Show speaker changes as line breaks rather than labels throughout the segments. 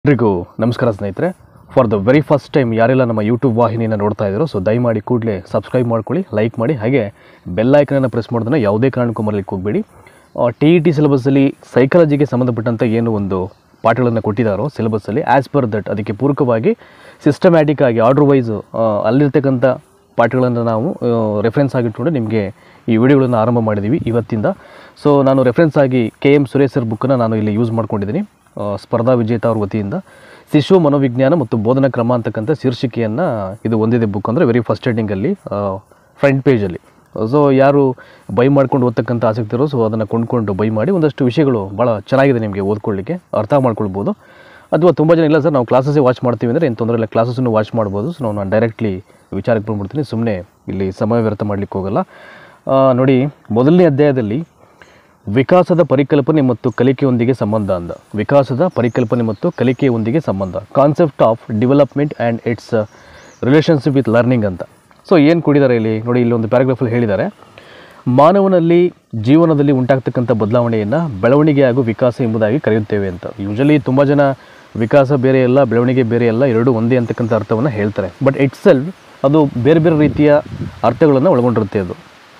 ಎಲ್ರಿಗೂ ನಮಸ್ಕಾರ ಸ್ನೇಹಿತರೆ. For the very first time ಯಾರೆಲ್ಲ ನಮ್ಮ ಯೂಟ್ಯೂಬ್ ವಾಹಿನಿಯನ್ನು ನೋಡ್ತಾ ಇದ್ದೀರೋ ದಯಮಾಡಿ ಕೂಡಲೇ ಸಬ್ಸ್ಕ್ರೈಬ್ ಮಾಡ್ಕೊಳ್ಳಿ, ಲೈಕ್ ಮಾಡಿ, ಹಾಗೆ ಬೆಲ್ ಐಕನನ್ನು ಪ್ರೆಸ್ ಮಾಡೋದನ್ನು ಯಾವುದೇ ಕಾರಣಕ್ಕೂ ಮರಲಿಕ್ಕೆ ಹೋಗಬೇಡಿ. TET ಸಿಲೆಬಸ್ಸಲ್ಲಿ ಸೈಕಾಲಜಿಗೆ ಸಂಬಂಧಪಟ್ಟಂಥ ಏನು ಒಂದು ಪಾಠಗಳನ್ನು ಕೊಟ್ಟಿದ್ದಾರೋ ಸಿಲೆಬಸ್ಸಲ್ಲಿ ಆ್ಯಸ್ ಪರ್ ದಟ್ ಅದಕ್ಕೆ ಪೂರಕವಾಗಿ ಸಿಸ್ಟಮ್ಯಾಟಿಕ್ ಆಗಿ ಆರ್ಡರ್ ವೈಸ್ ಅಲ್ಲಿರ್ತಕ್ಕಂಥ ಪಾಠಗಳನ್ನು ನಾವು ರೆಫರೆನ್ಸ್ ಆಗಿಟ್ಕೊಂಡು ನಿಮಗೆ ಈ ವಿಡಿಯೋಗಳನ್ನು ಆರಂಭ ಮಾಡಿದ್ದೀವಿ ಇವತ್ತಿಂದ. ಸೊ ನಾನು ರೆಫರೆನ್ಸ್ ಆಗಿ KM ಸುರೇಶ್ ಸರ್ ಬುಕ್ಕನ್ನು ನಾನು ಇಲ್ಲಿ ಯೂಸ್ ಮಾಡ್ಕೊಂಡಿದ್ದೀನಿ. ಸ್ಪರ್ಧಾ ವಿಜೇತ ಅವ್ರ ವತಿಯಿಂದ ಶಿಶು ಮನೋವಿಜ್ಞಾನ ಮತ್ತು ಬೋಧನಾ ಕ್ರಮ ಅಂತಕ್ಕಂಥ ಶೀರ್ಷಿಕೆಯನ್ನು ಇದು ಒಂದಿದೆ ಬುಕ್, ಅಂದರೆ ವೆರಿ ಫಸ್ಟ್ ಹೆಡಿಂಗಲ್ಲಿ ಫ್ರಂಟ್ ಪೇಜಲ್ಲಿ. ಸೊ ಯಾರು ಬೈ ಮಾಡ್ಕೊಂಡು ಓದ್ತಕ್ಕಂಥ ಆಸಕ್ತಿ ಇರೋ ಅದನ್ನು ಕೊಂಡ್ಕೊಂಡು ಬೈ ಮಾಡಿ. ಒಂದಷ್ಟು ವಿಷಯಗಳು ಭಾಳ ಚೆನ್ನಾಗಿದೆ, ನಿಮಗೆ ಓದ್ಕೊಳ್ಳಿಕ್ಕೆ ಅರ್ಥ ಮಾಡ್ಕೊಳ್ಬೋದು. ಅಥವಾ ತುಂಬ ಜನ ಇಲ್ಲ ಸರ್ ನಾವು ಕ್ಲಾಸಸ್ಸೇ ವಾಚ್ ಮಾಡ್ತೀವಿ ಅಂದರೆ ಏನು ತೊಂದರೆ ಇಲ್ಲ, ಕ್ಲಾಸಸ್ಸನ್ನು ವಾಚ್ ಮಾಡ್ಬೋದು. ಸೊ ನಾನು ಡೈರೆಕ್ಟ್ಲಿ ವಿಚಾರಕ್ಕೆ ಬಂದ್ಬಿಡ್ತೀನಿ, ಸುಮ್ಮನೆ ಇಲ್ಲಿ ಸಮಯ ವ್ಯರ್ಥ ಮಾಡಲಿಕ್ಕೆ ಹೋಗಲ್ಲ. ನೋಡಿ, ಮೊದಲನೇ ಅಧ್ಯಾಯದಲ್ಲಿ ವಿಕಾಸದ ಪರಿಕಲ್ಪನೆ ಮತ್ತು ಕಲಿಕೆಯೊಂದಿಗೆ ಸಂಬಂಧ ಅಂದ. ವಿಕಾಸದ ಪರಿಕಲ್ಪನೆ ಮತ್ತು ಕಲಿಕೆಯೊಂದಿಗೆ ಸಂಬಂಧ, concept of development and its relationship with learning ಅಂತ. ಸೊ ಏನು ಕೊಟ್ಟಿದ್ದಾರೆ ಇಲ್ಲಿ ನೋಡಿ, ಇಲ್ಲಿ ಒಂದು ಪ್ಯಾರಾಗ್ರಾಫಲ್ಲಿ ಹೇಳಿದ್ದಾರೆ, ಮಾನವನಲ್ಲಿ ಜೀವನದಲ್ಲಿ ಉಂಟಾಗ್ತಕ್ಕಂಥ ಬದಲಾವಣೆಯನ್ನು ಬೆಳವಣಿಗೆ ಹಾಗೂ ವಿಕಾಸ ಎಂಬುದಾಗಿ ಕರೆಯುತ್ತೇವೆ ಅಂತ. ಯೂಶಲಿ ತುಂಬ ಜನ ವಿಕಾಸ ಬೇರೆ ಅಲ್ಲ, ಬೆಳವಣಿಗೆ ಬೇರೆ ಅಲ್ಲ, ಎರಡೂ ಒಂದೇ ಅಂತಕ್ಕಂಥ ಅರ್ಥವನ್ನು ಹೇಳ್ತಾರೆ. ಬಟ್ ಇಟ್ಸ್ ಸೆಲ್ಫ್ ಅದು ಬೇರೆ ಬೇರೆ ರೀತಿಯ ಅರ್ಥಗಳನ್ನು ಒಳಗೊಂಡಿರುತ್ತೆ. ಅದು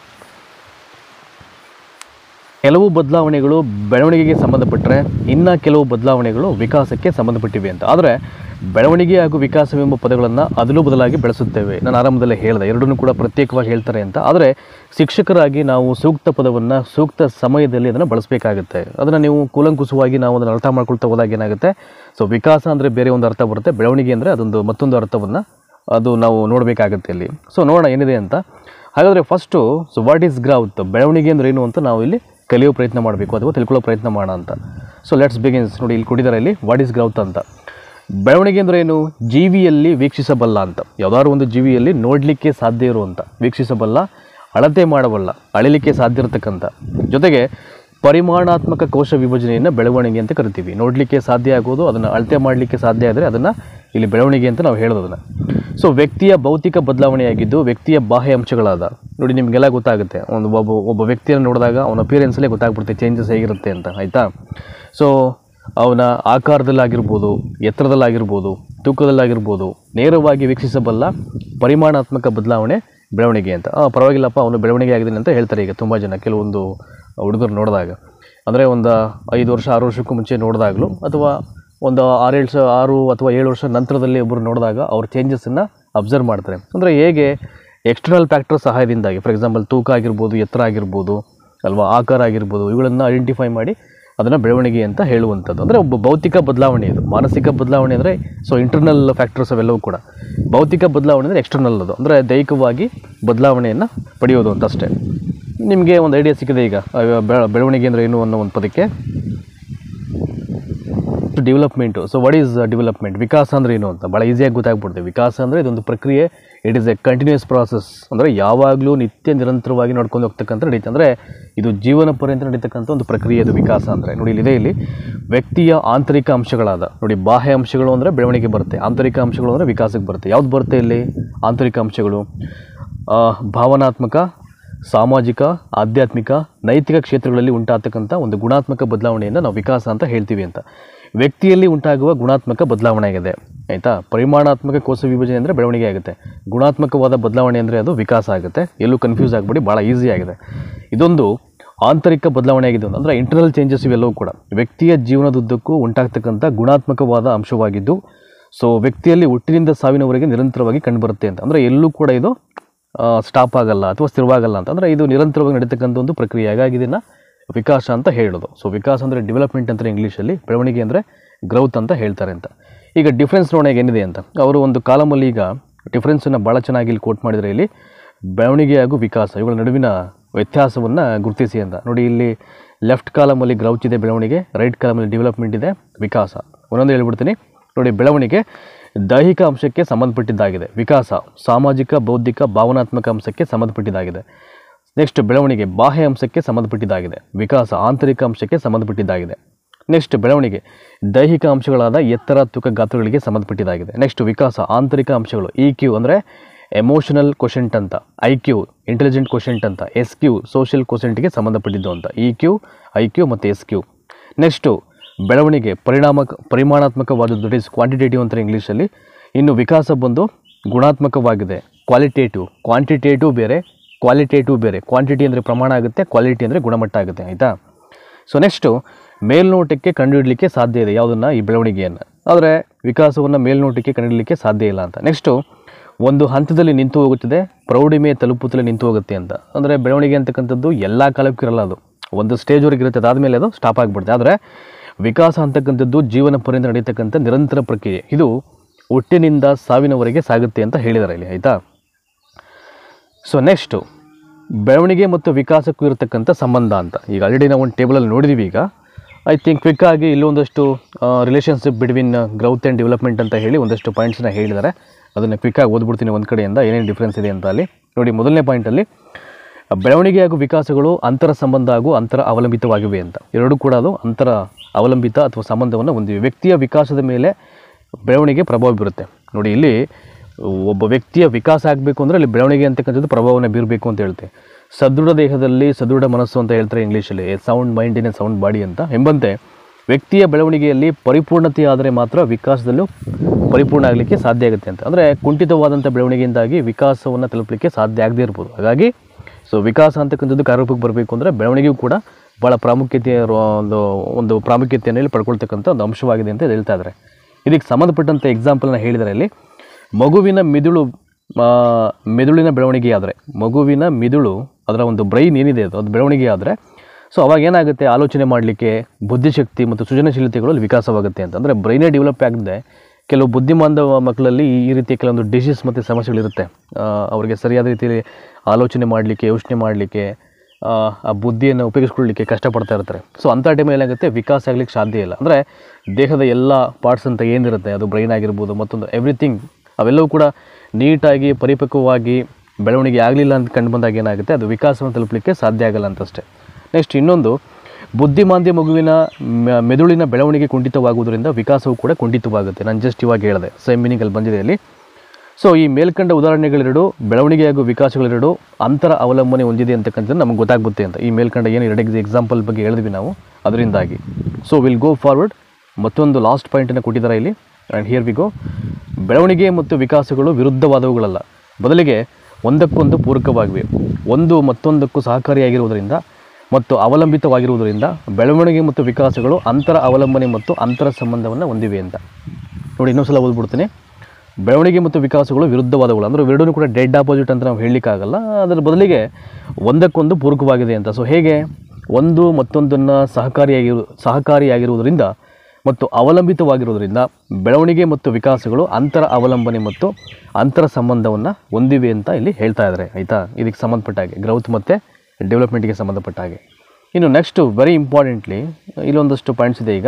ಕೆಲವು ಬದಲಾವಣೆಗಳು ಬೆಳವಣಿಗೆಗೆ ಸಂಬಂಧಪಟ್ಟರೆ ಇನ್ನು ಕೆಲವು ಬದಲಾವಣೆಗಳು ವಿಕಾಸಕ್ಕೆ ಸಂಬಂಧಪಟ್ಟಿವೆ ಅಂತ. ಆದರೆ ಬೆಳವಣಿಗೆ ಹಾಗೂ ವಿಕಾಸವೆಂಬ ಪದಗಳನ್ನು ಅದಲು ಬದಲಾಗಿ ಬೆಳೆಸುತ್ತೇವೆ. ನಾನು ಆರಂಭದಲ್ಲೇ ಹೇಳಿದೆ, ಎರಡನ್ನೂ ಕೂಡ ಪ್ರತ್ಯೇಕವಾಗಿ ಹೇಳ್ತಾರೆ ಅಂತ. ಆದರೆ ಶಿಕ್ಷಕರಾಗಿ ನಾವು ಸೂಕ್ತ ಪದವನ್ನು ಸೂಕ್ತ ಸಮಯದಲ್ಲಿ ಅದನ್ನು ಬಳಸಬೇಕಾಗುತ್ತೆ. ಅದನ್ನು ನೀವು ಕೂಲಂಕುಷವಾಗಿ ನಾವು ಅದನ್ನು ಅರ್ಥ ಮಾಡ್ಕೊಳ್ತಾ ಹೋದಾಗ ಏನಾಗುತ್ತೆ, ಸೊ ವಿಕಾಸ ಅಂದರೆ ಬೇರೆ ಒಂದು ಅರ್ಥ ಬರುತ್ತೆ, ಬೆಳವಣಿಗೆ ಅಂದರೆ ಅದೊಂದು ಮತ್ತೊಂದು ಅರ್ಥವನ್ನು ಅದು ನಾವು ನೋಡಬೇಕಾಗುತ್ತೆ ಇಲ್ಲಿ. ಸೊ ನೋಡೋಣ ಏನಿದೆ ಅಂತ. ಹಾಗಾದರೆ first so what is growth, ಬೆಳವಣಿಗೆ ಅಂದರೆ ಏನು ಅಂತ ನಾವು ಇಲ್ಲಿ ಕಲಿಯೋ ಪ್ರಯತ್ನ ಮಾಡಬೇಕು ಅಥವಾ ತಿಳ್ಕೊಳ್ಳೋ ಪ್ರಯತ್ನ ಮಾಡೋಣ ಅಂತ. So let's begins. ನೋಡಿ ಇಲ್ಲಿ ಕೊಟ್ಟಿದ್ದಾರೆ, ಇಲ್ಲಿ ವಾಟ್ ಈಸ್ ಗ್ರೌತ್ ಅಂತ. ಬೆಳವಣಿಗೆ ಅಂದರೆ ಏನು, ಜೀವಿಯಲ್ಲಿ ವೀಕ್ಷಿಸಬಲ್ಲ ಅಂತ. ಯಾವುದಾದ್ರು ಒಂದು ಜೀವಿಯಲ್ಲಿ ನೋಡಲಿಕ್ಕೆ ಸಾಧ್ಯ ಇರುವಂಥ, ವೀಕ್ಷಿಸಬಲ್ಲ, ಅಳತೆ ಮಾಡಬಲ್ಲ, ಅಳಿಲಿಕ್ಕೆ ಸಾಧ್ಯ ಇರತಕ್ಕಂಥ, ಜೊತೆಗೆ ಪರಿಮಾಣಾತ್ಮಕ ಕೋಶ ವಿಭಜನೆಯನ್ನು ಬೆಳವಣಿಗೆ ಅಂತ ಕರಿತೀವಿ. ನೋಡಲಿಕ್ಕೆ ಸಾಧ್ಯ ಆಗೋದು, ಅದನ್ನು ಅಳತೆ ಮಾಡಲಿಕ್ಕೆ ಸಾಧ್ಯ ಆದರೆ ಅದನ್ನು ಇಲ್ಲಿ ಬೆಳವಣಿಗೆ ಅಂತ ನಾವು ಹೇಳೋದನ್ನು. ಸೊ ವ್ಯಕ್ತಿಯ ಭೌತಿಕ ಬದಲಾವಣೆಯಾಗಿದ್ದು ವ್ಯಕ್ತಿಯ ಬಾಹ್ಯ ಅಂಶಗಳಾದ. ನೋಡಿ ನಿಮಗೆಲ್ಲ ಗೊತ್ತಾಗುತ್ತೆ, ಒಬ್ಬ ವ್ಯಕ್ತಿಯನ್ನು ನೋಡಿದಾಗ ಅವನ ಅಪಿಯರೆನ್ಸಲ್ಲೇ ಗೊತ್ತಾಗ್ಬಿಡುತ್ತೆ ಚೇಂಜಸ್ ಹೇಗಿರುತ್ತೆ ಅಂತ, ಆಯಿತಾ. ಸೊ ಅವನ ಆಕಾರದಲ್ಲಾಗಿರ್ಬೋದು, ಎತ್ತರದಲ್ಲಾಗಿರ್ಬೋದು, ತೂಕದಲ್ಲಾಗಿರ್ಬೋದು, ನೇರವಾಗಿ ವೀಕ್ಷಿಸಬಲ್ಲ ಪರಿಮಾಣಾತ್ಮಕ ಬದಲಾವಣೆ ಬೆಳವಣಿಗೆ ಅಂತ. ಪರವಾಗಿಲ್ಲಪ್ಪ ಅವನು ಬೆಳವಣಿಗೆ ಆಗಿದ್ದಾನೆ ಅಂತ ಹೇಳ್ತಾರೆ ಈಗ ತುಂಬ ಜನ. ಕೆಲವೊಂದು ಹುಡುಗರು ನೋಡಿದಾಗ, ಅಂದರೆ ಒಂದು 5 ವರ್ಷ 6 ವರ್ಷಕ್ಕೂ ಮುಂಚೆ ನೋಡಿದಾಗಲೂ ಅಥವಾ ಒಂದು 6 ಅಥವಾ 7 ವರ್ಷ ನಂತರದಲ್ಲಿ ಒಬ್ಬರು ನೋಡಿದಾಗ ಅವ್ರ ಚೇಂಜಸನ್ನು ಅಬ್ಸರ್ವ್ ಮಾಡ್ತಾರೆ. ಅಂದರೆ ಹೇಗೆ ಎಕ್ಸ್ಟರ್ನಲ್ ಫ್ಯಾಕ್ಟರ್ ಸಹಾಯದಿಂದಾಗಿ, ಫಾರ್ ಎಕ್ಸಾಂಪಲ್ ತೂಕ ಆಗಿರ್ಬೋದು, ಎತ್ತರ ಆಗಿರ್ಬೋದು, ಅಲ್ವಾ, ಆಕಾರ ಆಗಿರ್ಬೋದು, ಇವುಗಳನ್ನು ಐಡೆಂಟಿಫೈ ಮಾಡಿ ಅದನ್ನು ಬೆಳವಣಿಗೆ ಅಂತ ಹೇಳುವಂಥದ್ದು. ಅಂದರೆ ಒಬ್ಬ ಭೌತಿಕ ಬದಲಾವಣೆ ಇದು. ಮಾನಸಿಕ ಬದಲಾವಣೆ ಅಂದರೆ ಸೊ ಇಂಟರ್ನಲ್ ಫ್ಯಾಕ್ಟರ್ಸ್ ಅವೆಲ್ಲವೂ ಕೂಡ. ಭೌತಿಕ ಬದಲಾವಣೆ ಅಂದರೆ ಎಕ್ಸ್ಟರ್ನಲ್, ಅದು ಅಂದರೆ ದೈಹಿಕವಾಗಿ ಬದಲಾವಣೆಯನ್ನು ಪಡೆಯೋದು ಅಂತ ಅಷ್ಟೇ. ನಿಮಗೆ ಒಂದು ಐಡಿಯಾ ಸಿಕ್ಕಿದೆ ಈಗ ಬೆಳವಣಿಗೆ ಅಂದರೆ ಏನು ಅನ್ನೋ ಒಂದು ಪದಕ್ಕೆ. Development, so what is development, ವಿಕಾಸ ಅಂದರೆ ಏನು ಅಂತ ಭಾಳ ಈಸಿಯಾಗಿ ಗೊತ್ತಾಗ್ಬಿಡ್ತದೆ. ವಿಕಾಸ ಅಂದರೆ ಇದೊಂದು ಪ್ರಕ್ರಿಯೆ, it is a continuous process. ಅಂದರೆ ಯಾವಾಗಲೂ ನಿತ್ಯ ನಿರಂತರವಾಗಿ ನೋಡ್ಕೊಂಡು ಹೋಗ್ತಕ್ಕಂಥ ನಡೀತೆ, ಅಂದರೆ ಇದು ಜೀವನ ಪರ್ಯಂತ ನಡೀತಕ್ಕಂಥ ಒಂದು ಪ್ರಕ್ರಿಯೆ ಇದು ವಿಕಾಸ ಅಂದರೆ. ನೋಡಿ ಇಲ್ಲಿದೆ, ಇಲ್ಲಿ ವ್ಯಕ್ತಿಯ ಆಂತರಿಕ ಅಂಶಗಳಾದ. ನೋಡಿ ಬಾಹ್ಯ ಅಂಶಗಳು ಅಂದರೆ ಬೆಳವಣಿಗೆ ಬರುತ್ತೆ, ಆಂತರಿಕ ಅಂಶಗಳು ಅಂದರೆ ವಿಕಾಸಕ್ಕೆ ಬರುತ್ತೆ. ಯಾವ್ದು ಬರುತ್ತೆ ಇಲ್ಲಿ ಆಂತರಿಕ ಅಂಶಗಳು? ಭಾವನಾತ್ಮಕ, ಸಾಮಾಜಿಕ, ಆಧ್ಯಾತ್ಮಿಕ, ನೈತಿಕ ಕ್ಷೇತ್ರಗಳಲ್ಲಿ ಉಂಟಾಗ್ತಕ್ಕಂಥ ಒಂದು ಗುಣಾತ್ಮಕ ಬದಲಾವಣೆಯನ್ನು ನಾವು ವಿಕಾಸ ಅಂತ ಹೇಳ್ತೀವಿ ಅಂತ. ವ್ಯಕ್ತಿಯಲ್ಲಿ ಉಂಟಾಗುವ ಗುಣಾತ್ಮಕ ಬದಲಾವಣೆ ಆಗಿದೆ, ಆಯಿತಾ. ಪರಿಮಾಣಾತ್ಮಕ ಕೋಶ ವಿಭಜನೆ ಅಂದರೆ ಬೆಳವಣಿಗೆ ಆಗುತ್ತೆ, ಗುಣಾತ್ಮಕವಾದ ಬದಲಾವಣೆ ಅಂದರೆ ಅದು ವಿಕಾಸ ಆಗುತ್ತೆ. ಎಲ್ಲೂ ಕನ್ಫ್ಯೂಸ್ ಆಗಿಬಿಡಿ, ಭಾಳ ಈಸಿ ಆಗಿದೆ. ಇದೊಂದು ಆಂತರಿಕ ಬದಲಾವಣೆ ಆಗಿದೆ, ಅಂದರೆ ಇಂಟರ್ನಲ್ ಚೇಂಜಸ್ ಇವೆಲ್ಲವೂ ಕೂಡ ವ್ಯಕ್ತಿಯ ಜೀವನದುದ್ದಕ್ಕೂ ಉಂಟಾಗ್ತಕ್ಕಂಥ ಗುಣಾತ್ಮಕವಾದ ಅಂಶವಾಗಿದ್ದು, ಸೊ ವ್ಯಕ್ತಿಯಲ್ಲಿ ಹುಟ್ಟಿನಿಂದ ಸಾವಿನವರೆಗೆ ನಿರಂತರವಾಗಿ ಕಂಡುಬರುತ್ತೆ ಅಂತ. ಅಂದರೆ ಎಲ್ಲೂ ಕೂಡ ಇದು ಸ್ಟಾಪ್ ಆಗಲ್ಲ ಅಥವಾ ಸ್ಥಿರವಾಗಲ್ಲ ಅಂತ. ಅಂದರೆ ಇದು ನಿರಂತರವಾಗಿ ನಡೀತಕ್ಕಂಥ ಒಂದು ಪ್ರಕ್ರಿಯೆ, ಹಾಗಾಗಿ ಇದನ್ನು ವಿಕಾಸ ಅಂತ ಹೇಳೋದು. ಸೊ ವಿಕಾಸ ಅಂದರೆ ಡೆವಲಪ್ಮೆಂಟ್ ಅಂತಾರೆ ಇಂಗ್ಲೀಷಲ್ಲಿ, ಬೆಳವಣಿಗೆ ಅಂದರೆ ಗ್ರೌತ್ ಅಂತ ಹೇಳ್ತಾರೆ ಅಂತ. ಈಗ ಡಿಫ್ರೆನ್ಸ್ ನೋಡೋಣ ಏನಿದೆ ಅಂತ. ಅವರು ಒಂದು ಕಾಲಮಲ್ಲಿ ಈಗ ಡಿಫ್ರೆನ್ಸನ್ನು ಭಾಳ ಚೆನ್ನಾಗಿ ಇಲ್ಲಿ ಕೋಟ್ ಮಾಡಿದರೆ, ಇಲ್ಲಿ ಬೆಳವಣಿಗೆ ಹಾಗೂ ವಿಕಾಸ ಇವುಗಳ ನಡುವಿನ ವ್ಯತ್ಯಾಸವನ್ನು ಗುರುತಿಸಿ ಅಂತ. ನೋಡಿ ಇಲ್ಲಿ ಲೆಫ್ಟ್ ಕಾಲಮಲ್ಲಿ ಗ್ರೌತ್ ಇದೆ ಬೆಳವಣಿಗೆ, ರೈಟ್ ಕಾಲಮಲ್ಲಿ ಡೆವಲಪ್ಮೆಂಟ್ ಇದೆ ವಿಕಾಸ. ಒಂದೊಂದು ಹೇಳ್ಬಿಡ್ತೀನಿ ನೋಡಿ. ಬೆಳವಣಿಗೆ ದೈಹಿಕ ಅಂಶಕ್ಕೆ ಸಂಬಂಧಪಟ್ಟಿದ್ದಾಗಿದೆ, ವಿಕಾಸ ಸಾಮಾಜಿಕ, ಬೌದ್ಧಿಕ, ಭಾವನಾತ್ಮಕ ಅಂಶಕ್ಕೆ ಸಂಬಂಧಪಟ್ಟಿದ್ದಾಗಿದೆ. ನೆಕ್ಸ್ಟ್ ಬೆಳವಣಿಗೆ ಬಾಹ್ಯ ಅಂಶಕ್ಕೆ ಸಂಬಂಧಪಟ್ಟಿದ್ದಾಗಿದೆ, ವಿಕಾಸ ಆಂತರಿಕ ಅಂಶಕ್ಕೆ ಸಂಬಂಧಪಟ್ಟಿದ್ದಾಗಿದೆ. ನೆಕ್ಸ್ಟ್ ಬೆಳವಣಿಗೆ ದೈಹಿಕ ಅಂಶಗಳಾದ ಎತ್ತರ, ತೂಕ, ಗಾತ್ರಗಳಿಗೆ ಸಂಬಂಧಪಟ್ಟಿದ್ದಾಗಿದೆ. ನೆಕ್ಸ್ಟ್ ವಿಕಾಸ ಆಂತರಿಕ ಅಂಶಗಳು, EQ ಅಂದರೆ ಎಮೋಷನಲ್ ಕ್ವಶೆಂಟ್ ಅಂತ, IQ ಇಂಟೆಲಿಜೆಂಟ್ ಕ್ವಶೆಂಟ್ ಅಂತ, SQ ಸೋಷಿಯಲ್ ಕ್ವಶೆಂಟ್ಗೆ ಸಂಬಂಧಪಟ್ಟಿದ್ದು ಅಂತ. EQ, IQ ಮತ್ತು SQ. ನೆಕ್ಸ್ಟು ಬೆಳವಣಿಗೆ ಪರಿಮಾಣಾತ್ಮಕವಾದದ್ದು, ದಟ್ ಈಸ್ ಕ್ವಾಂಟಿಟೇಟಿವ್ ಅಂತಾರೆ ಇಂಗ್ಲೀಷಲ್ಲಿ. ಇನ್ನು ವಿಕಾಸ ಬಂದು ಗುಣಾತ್ಮಕವಾಗಿದೆ, ಕ್ವಾಲಿಟೇಟಿವ್. ಕ್ವಾಂಟಿಟೇಟಿವ್ ಬೇರೆ, ಕ್ವಾಲಿಟೇಟಿವ್ ಬೇರೆ. ಕ್ವಾಂಟಿಟಿ ಅಂದರೆ ಪ್ರಮಾಣ ಆಗುತ್ತೆ, ಕ್ವಾಲಿಟಿ ಅಂದರೆ ಗುಣಮಟ್ಟ ಆಗುತ್ತೆ, ಆಯಿತಾ. ಸೊ ನೆಕ್ಸ್ಟು ಮೇಲ್ನೋಟಕ್ಕೆ ಕಂಡುಹಿಡಲಿಕ್ಕೆ ಸಾಧ್ಯ ಇದೆ ಯಾವುದನ್ನು, ಈ ಬೆಳವಣಿಗೆಯನ್ನು. ಆದರೆ ವಿಕಾಸವನ್ನು ಮೇಲ್ನೋಟಕ್ಕೆ ಕಂಡುಹಿಡಲಿಕ್ಕೆ ಸಾಧ್ಯ ಇಲ್ಲ ಅಂತ. ನೆಕ್ಸ್ಟು ಒಂದು ಹಂತದಲ್ಲಿ ನಿಂತು ಹೋಗುತ್ತದೆ, ಪ್ರೌಢಿಮೆ ತಲುಪುತ್ತಲೇ ನಿಂತು ಹೋಗುತ್ತೆ ಅಂತ. ಅಂದರೆ ಬೆಳವಣಿಗೆ ಅಂತಕ್ಕಂಥದ್ದು ಎಲ್ಲ ಕಾಲಕ್ಕೂ ಇರಲ್ಲ, ಅದು ಒಂದು ಸ್ಟೇಜ್ವರೆಗೆ ಇರುತ್ತೆ, ಅದಾದಮೇಲೆ ಅದು ಸ್ಟಾಪ್ ಆಗಿಬಿಡುತ್ತೆ. ಆದರೆ ವಿಕಾಸ ಅಂತಕ್ಕಂಥದ್ದು ಜೀವನ ಪರ್ಯಂತ ನಡೀತಕ್ಕಂಥ ನಿರಂತರ ಪ್ರಕ್ರಿಯೆ. ಇದು ಹುಟ್ಟಿನಿಂದ ಸಾವಿನವರೆಗೆ ಸಾಗುತ್ತೆ ಅಂತ ಹೇಳಿದ್ದಾರೆ ಇಲ್ಲಿ, ಆಯಿತಾ. ಸೊ ನೆಕ್ಸ್ಟು ಬೆಳವಣಿಗೆ ಮತ್ತು ವಿಕಾಸಕ್ಕೂ ಇರತಕ್ಕಂಥ ಸಂಬಂಧ ಅಂತ. ಈಗ ಆಲ್ರೆಡಿ ನಾವು ಒಂದು ಟೇಬಲಲ್ಲಿ ನೋಡಿದ್ದೀವಿ. ಈಗ ಐ ಥಿಂಕ್ ಕ್ವಿಕ್ಕಾಗಿ ಇಲ್ಲೊಂದಷ್ಟು relationship between growth and development ಅಂತ ಹೇಳಿ ಒಂದಷ್ಟು ಪಾಯಿಂಟ್ಸನ್ನ ಹೇಳಿದ್ದಾರೆ. ಅದನ್ನು ಕ್ವಿಕ್ಕಾಗಿ ಓದ್ಬಿಡ್ತೀನಿ ಒಂದು ಕಡೆಯಿಂದ, ಏನೇನು ಡಿಫ್ರೆನ್ಸ್ ಇದೆ ಅಂತ. ಅಲ್ಲಿ ನೋಡಿ, ಮೊದಲನೇ ಪಾಯಿಂಟಲ್ಲಿ ಬೆಳವಣಿಗೆ ಹಾಗೂ ವಿಕಾಸಗಳು ಅಂತರ ಸಂಬಂಧ ಹಾಗೂ ಅಂತರ ಅವಲಂಬಿತವಾಗಿವೆ ಅಂತ. ಎರಡೂ ಕೂಡ ಅದು ಅಂತರ ಅವಲಂಬಿತ ಅಥವಾ ಸಂಬಂಧವನ್ನು ಹೊಂದಿವೆ. ವ್ಯಕ್ತಿಯ ವಿಕಾಸದ ಮೇಲೆ ಬೆಳವಣಿಗೆ ಪ್ರಭಾವ ಬೀರುತ್ತೆ. ನೋಡಿ, ಇಲ್ಲಿ ಒಬ್ಬ ವ್ಯಕ್ತಿಯ ವಿಕಾಸ ಆಗಬೇಕು ಅಂದರೆ ಅಲ್ಲಿ ಬೆಳವಣಿಗೆ ಅಂತಕ್ಕಂಥದ್ದು ಪ್ರಭಾವವನ್ನು ಬೀರಬೇಕು ಅಂತ ಹೇಳ್ತೆ. ಸದೃಢ ದೇಹದಲ್ಲಿ ಸದೃಢ ಮನಸ್ಸು ಅಂತ ಹೇಳ್ತಾರೆ ಇಂಗ್ಲೀಷಲ್ಲಿ, a sound mind in a sound body ಅಂತ. ಎಂಬಂತೆ ವ್ಯಕ್ತಿಯ ಬೆಳವಣಿಗೆಯಲ್ಲಿ ಪರಿಪೂರ್ಣತೆ ಆದರೆ ಮಾತ್ರ ವಿಕಾಸದಲ್ಲೂ ಪರಿಪೂರ್ಣ ಆಗಲಿಕ್ಕೆ ಸಾಧ್ಯ ಆಗುತ್ತೆ ಅಂತ. ಅಂದರೆ ಕುಂಠಿತವಾದಂಥ ಬೆಳವಣಿಗೆಯಿಂದಾಗಿ ವಿಕಾಸವನ್ನು ತಲುಪಲಿಕ್ಕೆ ಸಾಧ್ಯ ಆಗದೇ ಇರ್ಬೋದು. ಹಾಗಾಗಿ ಸೊ ವಿಕಾಸ ಅಂತಕ್ಕಂಥದ್ದು ಕಾರ್ಯರೂಪಕ್ಕೆ ಬರಬೇಕು ಅಂದರೆ ಬೆಳವಣಿಗೆಯೂ ಕೂಡ ಭಾಳ ಪ್ರಾಮುಖ್ಯತೆಯ ಒಂದು ಪ್ರಾಮುಖ್ಯತೆಯನ್ನು ಇಲ್ಲಿ ಪಡ್ಕೊಳ್ತಕ್ಕಂಥ ಒಂದು ಅಂಶವಾಗಿದೆ ಅಂತ ಹೇಳ್ತಾ ಇದ್ದಾರೆ. ಇದಕ್ಕೆ ಸಂಬಂಧಪಟ್ಟಂಥ ಎಕ್ಸಾಂಪಲ್ನ ಹೇಳಿದರೆ ಇಲ್ಲಿ, ಮಗುವಿನ ಮೆದುಳಿನ ಬೆಳವಣಿಗೆ ಆದರೆ, ಮಗುವಿನ ಮಿದುಳು ಅದರ ಒಂದು ಬ್ರೈನ್ ಏನಿದೆ ಅದು ಬೆಳವಣಿಗೆ ಆದರೆ, ಸೊ ಅವಾಗ ಏನಾಗುತ್ತೆ, ಆಲೋಚನೆ ಮಾಡಲಿಕ್ಕೆ ಬುದ್ಧಿಶಕ್ತಿ ಮತ್ತು ಸೃಜನಶೀಲತೆಗಳು ವಿಕಾಸವಾಗುತ್ತೆ ಅಂತ. ಅಂದರೆ ಬ್ರೈನೇ ಡೆವಲಪ್ ಆಗಿದೆ. ಕೆಲವು ಬುದ್ಧಿಮಾಂದ ಮಕ್ಕಳಲ್ಲಿ ಈ ರೀತಿಯ ಕೆಲವೊಂದು ಡಿಸೀಸ್ ಮತ್ತು ಸಮಸ್ಯೆಗಳಿರುತ್ತೆ. ಅವರಿಗೆ ಸರಿಯಾದ ರೀತಿಯಲ್ಲಿ ಆಲೋಚನೆ ಮಾಡಲಿಕ್ಕೆ, ಯೋಚನೆ ಮಾಡಲಿಕ್ಕೆ, ಆ ಬುದ್ಧಿಯನ್ನು ಉಪಯೋಗಿಸ್ಕೊಳ್ಳಲಿಕ್ಕೆ ಕಷ್ಟಪಡ್ತಾ ಇರ್ತಾರೆ. ಸೊ ಅಂಥ ಟೈಮಲ್ಲಿ ಏನಾಗುತ್ತೆ, ವಿಕಾಸ ಆಗಲಿಕ್ಕೆ ಸಾಧ್ಯ ಇಲ್ಲ. ಅಂದರೆ ದೇಹದ ಎಲ್ಲ ಪಾರ್ಟ್ಸ್ ಅಂತ ಏನಿರುತ್ತೆ, ಅದು ಬ್ರೈನ್ ಆಗಿರ್ಬೋದು, ಮತ್ತೊಂದು ಎವ್ರಿಥಿಂಗ್, ಅವೆಲ್ಲವೂ ಕೂಡ ನೀಟಾಗಿ ಪರಿಪಕ್ವವಾಗಿ ಬೆಳವಣಿಗೆ ಆಗಲಿಲ್ಲ ಅಂತ ಕಂಡು ಬಂದಾಗ ಏನಾಗುತ್ತೆ, ಅದು ವಿಕಾಸವನ್ನು ತಲುಪಲಿಕ್ಕೆ ಸಾಧ್ಯ ಆಗಲ್ಲ ಅಂತಷ್ಟೇ. ನೆಕ್ಸ್ಟ್ ಇನ್ನೊಂದು, ಬುದ್ಧಿಮಾಂದ್ಯ ಮಗುವಿನ ಮೆದುಳಿನ ಬೆಳವಣಿಗೆ ಕುಂಠಿತವಾಗುವುದರಿಂದ ವಿಕಾಸವು ಕೂಡ ಕುಂಠಿತವಾಗುತ್ತೆ. ನಾನು ಜಸ್ಟ್ ಇವಾಗ ಹೇಳಿದೆ, ಸೇಮ್ ಮೀನಿಂಗ್ ಅಲ್ಲಿ ಬಂದಿದೆ ಅಲ್ಲಿ. ಸೊ ಈ ಮೇಲ್ಕಂಡ ಉದಾಹರಣೆಗಳೆರಡು, ಬೆಳವಣಿಗೆ ಹಾಗೂ ವಿಕಾಸಗಳೆರಡು ಅಂತರ ಅವಲಂಬನೆ ಹೊಂದಿದೆ ಅಂತಕ್ಕಂಥದ್ದು ನಮಗೆ ಗೊತ್ತಾಗುತ್ತೆ ಅಂತ. ಈ ಮೇಲ್ಕಂಡ ಏನು ಎರಡು ಎಕ್ಸಾಂಪಲ್ ಬಗ್ಗೆ ಹೇಳಿದ್ವಿ ನಾವು, ಅದರಿಂದಾಗಿ. So will go forward. ಮತ್ತೊಂದು ಲಾಸ್ಟ್ ಪಾಯಿಂಟನ್ನು ಕೊಟ್ಟಿದ್ದಾರೆ ಇಲ್ಲಿ, ಆ್ಯಂಡ್ ಹಿಯರ್ ವಿ ಗೋ. ಬೆಳವಣಿಗೆ ಮತ್ತು ವಿಕಾಸಗಳು ವಿರುದ್ಧವಾದವುಗಳಲ್ಲ, ಬದಲಿಗೆ ಒಂದಕ್ಕೊಂದು ಪೂರಕವಾಗಿವೆ. ಒಂದು ಮತ್ತೊಂದಕ್ಕೂ ಸಹಕಾರಿಯಾಗಿರುವುದರಿಂದ ಮತ್ತು ಅವಲಂಬಿತವಾಗಿರುವುದರಿಂದ ಬೆಳವಣಿಗೆ ಮತ್ತು ವಿಕಾಸಗಳು ಅಂತರ ಅವಲಂಬನೆ ಮತ್ತು ಅಂತರ ಸಂಬಂಧವನ್ನು ಹೊಂದಿವೆ ಅಂತ. ನೋಡಿ, ಇನ್ನೊಂದು ಸಲ ಓದ್ಬಿಡ್ತೀನಿ. ಬೆಳವಣಿಗೆ ಮತ್ತು ವಿಕಾಸಗಳು ವಿರುದ್ಧವಾದವುಗಳು ಅಂದರೆ ಎರಡೂ ಕೂಡ ಡೆಡ್ ಆಪೋಸಿಟ್ ಅಂತ ನಾವು ಹೇಳಲಿಕ್ಕಾಗಲ್ಲ. ಅದರ ಬದಲಿಗೆ ಒಂದಕ್ಕೊಂದು ಪೂರಕವಾಗಿದೆ ಅಂತ. ಸೊ ಹೇಗೆ, ಒಂದು ಮತ್ತೊಂದನ್ನು ಸಹಕಾರಿಯಾಗಿರುವುದರಿಂದ ಮತ್ತು ಅವಲಂಬಿತವಾಗಿರುವುದರಿಂದ ಬೆಳವಣಿಗೆ ಮತ್ತು ವಿಕಾಸಗಳು ಅಂತರ ಅವಲಂಬನೆ ಮತ್ತು ಅಂತರ ಸಂಬಂಧವನ್ನು ಹೊಂದಿವೆ ಅಂತ ಇಲ್ಲಿ ಹೇಳ್ತಾ ಇದ್ದಾರೆ, ಆಯಿತಾ. ಇದಕ್ಕೆ ಸಂಬಂಧಪಟ್ಟ ಹಾಗೆ ಗ್ರೌತ್ ಮತ್ತು ಡೆವಲಪ್ಮೆಂಟ್ಗೆ ಸಂಬಂಧಪಟ್ಟ ಹಾಗೆ. ಇನ್ನು ನೆಕ್ಸ್ಟು ವೆರಿ ಇಂಪಾರ್ಟೆಂಟ್ಲಿ ಇಲ್ಲೊಂದಷ್ಟು ಪಾಯಿಂಟ್ಸ್ ಇದೆ. ಈಗ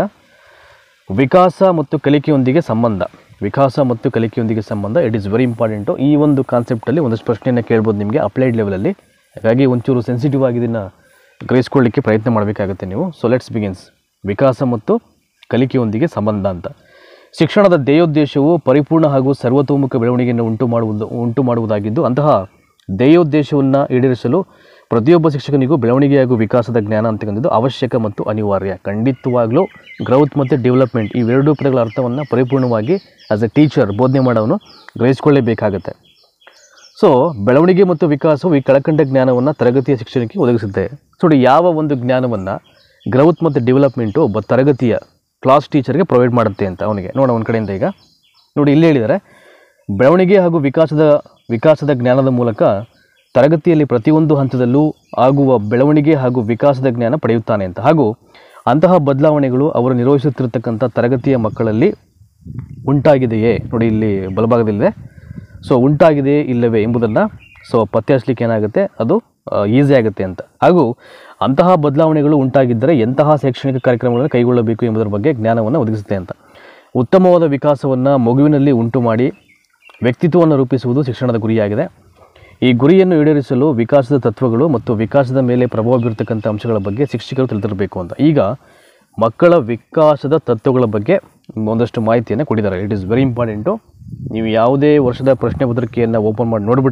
ವಿಕಾಸ ಮತ್ತು ಕಲಿಕೆಯೊಂದಿಗೆ ಸಂಬಂಧ, ವಿಕಾಸ ಮತ್ತು ಕಲಿಕೆಯೊಂದಿಗೆ ಸಂಬಂಧ, ಇಟ್ ಈಸ್ ವೆರಿ ಇಂಪಾರ್ಟೆಂಟು. ಈ ಒಂದು ಕಾನ್ಸೆಪ್ಟಲ್ಲಿ ಒಂದಷ್ಟು ಪ್ರಶ್ನೆಯನ್ನು ಕೇಳ್ಬೋದು ನಿಮಗೆ ಅಪ್ಲೈಡ್ ಲೆವೆಲಲ್ಲಿ. ಹಾಗಾಗಿ ಒಂಚೂರು ಸೆನ್ಸಿಟಿವ್ ಆಗಿ ಇದನ್ನು ಗ್ರಹಿಸ್ಕೊಳ್ಳಿಕ್ಕೆ ಪ್ರಯತ್ನ ಮಾಡಬೇಕಾಗುತ್ತೆ ನೀವು. So let's begins. ವಿಕಾಸ ಮತ್ತು ಕಲಿಕೆಯೊಂದಿಗೆ ಸಂಬಂಧ ಅಂತ. ಶಿಕ್ಷಣದ ಧ್ಯೇಯೋದ್ದೇಶವು ಪರಿಪೂರ್ಣ ಹಾಗೂ ಸರ್ವತೋಮುಖ ಬೆಳವಣಿಗೆಯನ್ನು ಉಂಟು ಮಾಡುವುದಾಗಿದ್ದು, ಅಂತಹ ಧ್ಯೇಯೋದ್ದೇಶವನ್ನು ಈಡೇರಿಸಲು ಪ್ರತಿಯೊಬ್ಬ ಶಿಕ್ಷಕನಿಗೂ ಬೆಳವಣಿಗೆ ಹಾಗೂ ವಿಕಾಸದ ಜ್ಞಾನ ಅಂತಕ್ಕಂಥದ್ದು ಅವಶ್ಯಕ ಮತ್ತು ಅನಿವಾರ್ಯ. ಖಂಡಿತವಾಗ್ಲೂ ಗ್ರೌತ್ ಮತ್ತು ಡೆವಲಪ್ಮೆಂಟ್ ಇವೆರಡೂ ಪದಗಳ ಅರ್ಥವನ್ನು ಪರಿಪೂರ್ಣವಾಗಿ ಆಸ್ ಎ ಟೀಚರ್ ಬೋಧನೆ ಮಾಡೋನು ಗ್ರಹಿಸಿಕೊಳ್ಳೇಬೇಕಾಗತ್ತೆ. ಸೊ ಬೆಳವಣಿಗೆ ಮತ್ತು ವಿಕಾಸವು ಈ ಕೆಳಕಂಡ ಜ್ಞಾನವನ್ನು ತರಗತಿಯ ಶಿಕ್ಷಣಕ್ಕೆ ಒದಗಿಸುತ್ತೆ. ನೋಡಿ, ಯಾವ ಒಂದು ಜ್ಞಾನವನ್ನು ಗ್ರೌತ್ ಮತ್ತು ಡೆವಲಪ್ಮೆಂಟು ಒಬ್ಬ ತರಗತಿಯ ಕ್ಲಾಸ್ ಟೀಚರ್ಗೆ ಪ್ರೊವೈಡ್ ಮಾಡುತ್ತೆ ಅಂತ ಅವನಿಗೆ ನೋಡೋಣ ಒಂದು ಕಡೆಯಿಂದ. ಈಗ ನೋಡಿ, ಇಲ್ಲಿ ಹೇಳಿದ್ದಾರೆ, ಬೆಳವಣಿಗೆ ಹಾಗೂ ವಿಕಾಸದ ಜ್ಞಾನದ ಮೂಲಕ ತರಗತಿಯಲ್ಲಿ ಪ್ರತಿಯೊಂದು ಹಂತದಲ್ಲೂ ಆಗುವ ಬೆಳವಣಿಗೆ ಹಾಗೂ ವಿಕಾಸದ ಜ್ಞಾನ ಪಡೆಯುತ್ತಾನೆ ಅಂತ. ಹಾಗೂ ಅಂತಹ ಬದಲಾವಣೆಗಳು ಅವರು ನಿರ್ವಹಿಸುತ್ತಿರತಕ್ಕಂಥ ತರಗತಿಯ ಮಕ್ಕಳಲ್ಲಿ ಉಂಟಾಗಿದೆಯೇ, ನೋಡಿ ಇಲ್ಲಿ ಬಲಭಾಗದಲ್ಲಿದೆ. ಸೊ ಉಂಟಾಗಿದೆಯೇ ಇಲ್ಲವೇ ಎಂಬುದನ್ನು ಪತ್ತೆ ಹಚ್ಚಲಿಕ್ಕೆ ಏನಾಗುತ್ತೆ, ಅದು ಈಸಿ ಆಗುತ್ತೆ ಅಂತ. ಹಾಗೂ ಅಂತಹ ಬದಲಾವಣೆಗಳು ಉಂಟಾಗಿದ್ದರೆ ಎಂತಹ ಶೈಕ್ಷಣಿಕ ಕಾರ್ಯಕ್ರಮಗಳನ್ನು ಕೈಗೊಳ್ಳಬೇಕು ಎಂಬುದರ ಬಗ್ಗೆ ಜ್ಞಾನವನ್ನು ಒದಗಿಸುತ್ತೆ ಅಂತ. ಉತ್ತಮವಾದ ವಿಕಾಸವನ್ನು ಮಗುವಿನಲ್ಲಿ ಉಂಟು ಮಾಡಿ ವ್ಯಕ್ತಿತ್ವವನ್ನು ರೂಪಿಸುವುದು ಶಿಕ್ಷಣದ ಗುರಿಯಾಗಿದೆ. ಈ ಗುರಿಯನ್ನು ಈಡೇರಿಸಲು ವಿಕಾಸದ ತತ್ವಗಳು ಮತ್ತು ವಿಕಾಸದ ಮೇಲೆ ಪ್ರಭಾವ ಬೀರತಕ್ಕಂಥ ಅಂಶಗಳ ಬಗ್ಗೆ ಶಿಕ್ಷಕರು ತಿಳಿದಿರಬೇಕು ಅಂತ. ಈಗ ಮಕ್ಕಳ ವಿಕಾಸದ ತತ್ವಗಳ ಬಗ್ಗೆ ಒಂದಷ್ಟು ಮಾಹಿತಿಯನ್ನು ಕೊಟ್ಟಿದ್ದಾರೆ. It is very important. ನೀವು ಯಾವುದೇ ವರ್ಷದ ಪ್ರಶ್ನೆ ಪತ್ರಿಕೆಯನ್ನು ಓಪನ್ ಮಾಡಿ ನೋಡಿಬಿಟ್ರೆ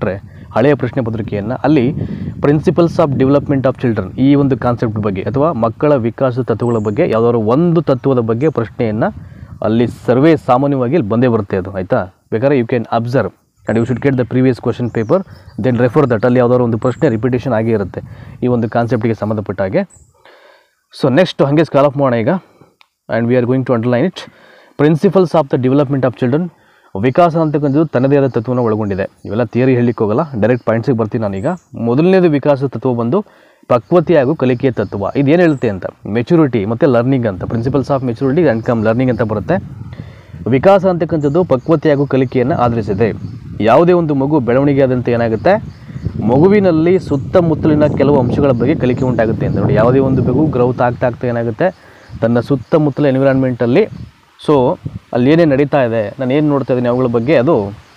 ಹಳೆಯ ಪ್ರಶ್ನೆ ಪತ್ರಿಕೆಯನ್ನು. ಅಲ್ಲಿ principles of development of children ಈ ಒಂದು ಕಾನ್ಸೆಪ್ಟ್ ಬಗ್ಗೆ ಅಥವಾ ಮಕ್ಕಳ ವಿಕಾಸ ತತ್ವಗಳ ಬಗ್ಗೆ ಯಾವುದಾದ್ರು ಒಂದು ತತ್ವದ ಬಗ್ಗೆ ಪ್ರಶ್ನೆಯನ್ನು ಅಲ್ಲಿ ಸರ್ವೇ ಸಾಮಾನ್ಯವಾಗಿ ಇಲ್ಲಿ ಬಂದೇ ಬರುತ್ತೆ ಅದು, ಆಯಿತಾ. ಬೇಕಾದ್ರೆ you can observe and you should get the previous question paper, then refer that. ಅಲ್ಲಿ ಯಾವುದಾದ್ರು ಒಂದು ಪ್ರಶ್ನೆ ರಿಪಿಟೇಷನ್ ಆಗೇ ಇರುತ್ತೆ ಈ ಒಂದು ಕಾನ್ಸೆಪ್ಟಿಗೆ ಸಂಬಂಧಪಟ್ಟ ಹಾಗೆ. ಸೊ ನೆಕ್ಸ್ಟ್ ಹಾಗೆ ಸ್ಕಾಲ್ ಆಫ್ ಮಾಡೋಣ ಈಗ, and we are going to underline it. Principles of the development of children. ವಿಕಾಸ ಅಂತಕ್ಕಂಥದ್ದು ತನ್ನದೇ ಆದ ತತ್ವವನ್ನು ಒಳಗೊಂಡಿದೆ. ಇವೆಲ್ಲ ಥಿಯರಿ ಹೇಳಲಿಕ್ಕೆ ಹೋಗಲ್ಲ, ಡೈರೆಕ್ಟ್ ಪಾಯಿಂಟ್ಸಿಗೆ ಬರ್ತೀನಿ ನಾನೀಗ. ಮೊದಲನೇದು ವಿಕಾಸ ತತ್ವ ಬಂದು ಪಕ್ವತೆ ಹಾಗೂ ಕಲಿಕೆಯ ತತ್ವ. ಇದೇನು ಹೇಳುತ್ತೆ ಅಂತ, ಮೆಚುರಿಟಿ ಮತ್ತು ಲರ್ನಿಂಗ್ ಅಂತ. Principles of maturity and come learning ಅಂತ ಬರುತ್ತೆ. ವಿಕಾಸ ಅಂತಕ್ಕಂಥದ್ದು ಪಕ್ವತೆ ಹಾಗೂ ಕಲಿಕೆಯನ್ನು ಆಧರಿಸಿದೆ. ಯಾವುದೇ ಒಂದು ಮಗು ಬೆಳವಣಿಗೆ ಆದಂತೆ ಏನಾಗುತ್ತೆ, ಮಗುವಿನಲ್ಲಿ ಸುತ್ತಮುತ್ತಲಿನ ಕೆಲವು ಅಂಶಗಳ ಬಗ್ಗೆ ಕಲಿಕೆ ಉಂಟಾಗುತ್ತೆ ಅಂತ. ನೋಡಿ, ಯಾವುದೇ ಒಂದು ಮಗು ಗ್ರೌತ್ ಆಗ್ತಾ ಏನಾಗುತ್ತೆ, ತನ್ನ ಸುತ್ತಮುತ್ತಲ ಎನ್ವಿರಾನ್ಮೆಂಟಲ್ಲಿ ಸೊ ಅಲ್ಲಿ ಏನೇನು ನಡೀತಾ ಇದೆ, ನಾನು ಏನು ನೋಡ್ತಾ ಇದ್ದೀನಿ ಅವುಗಳ ಬಗ್ಗೆ ಅದು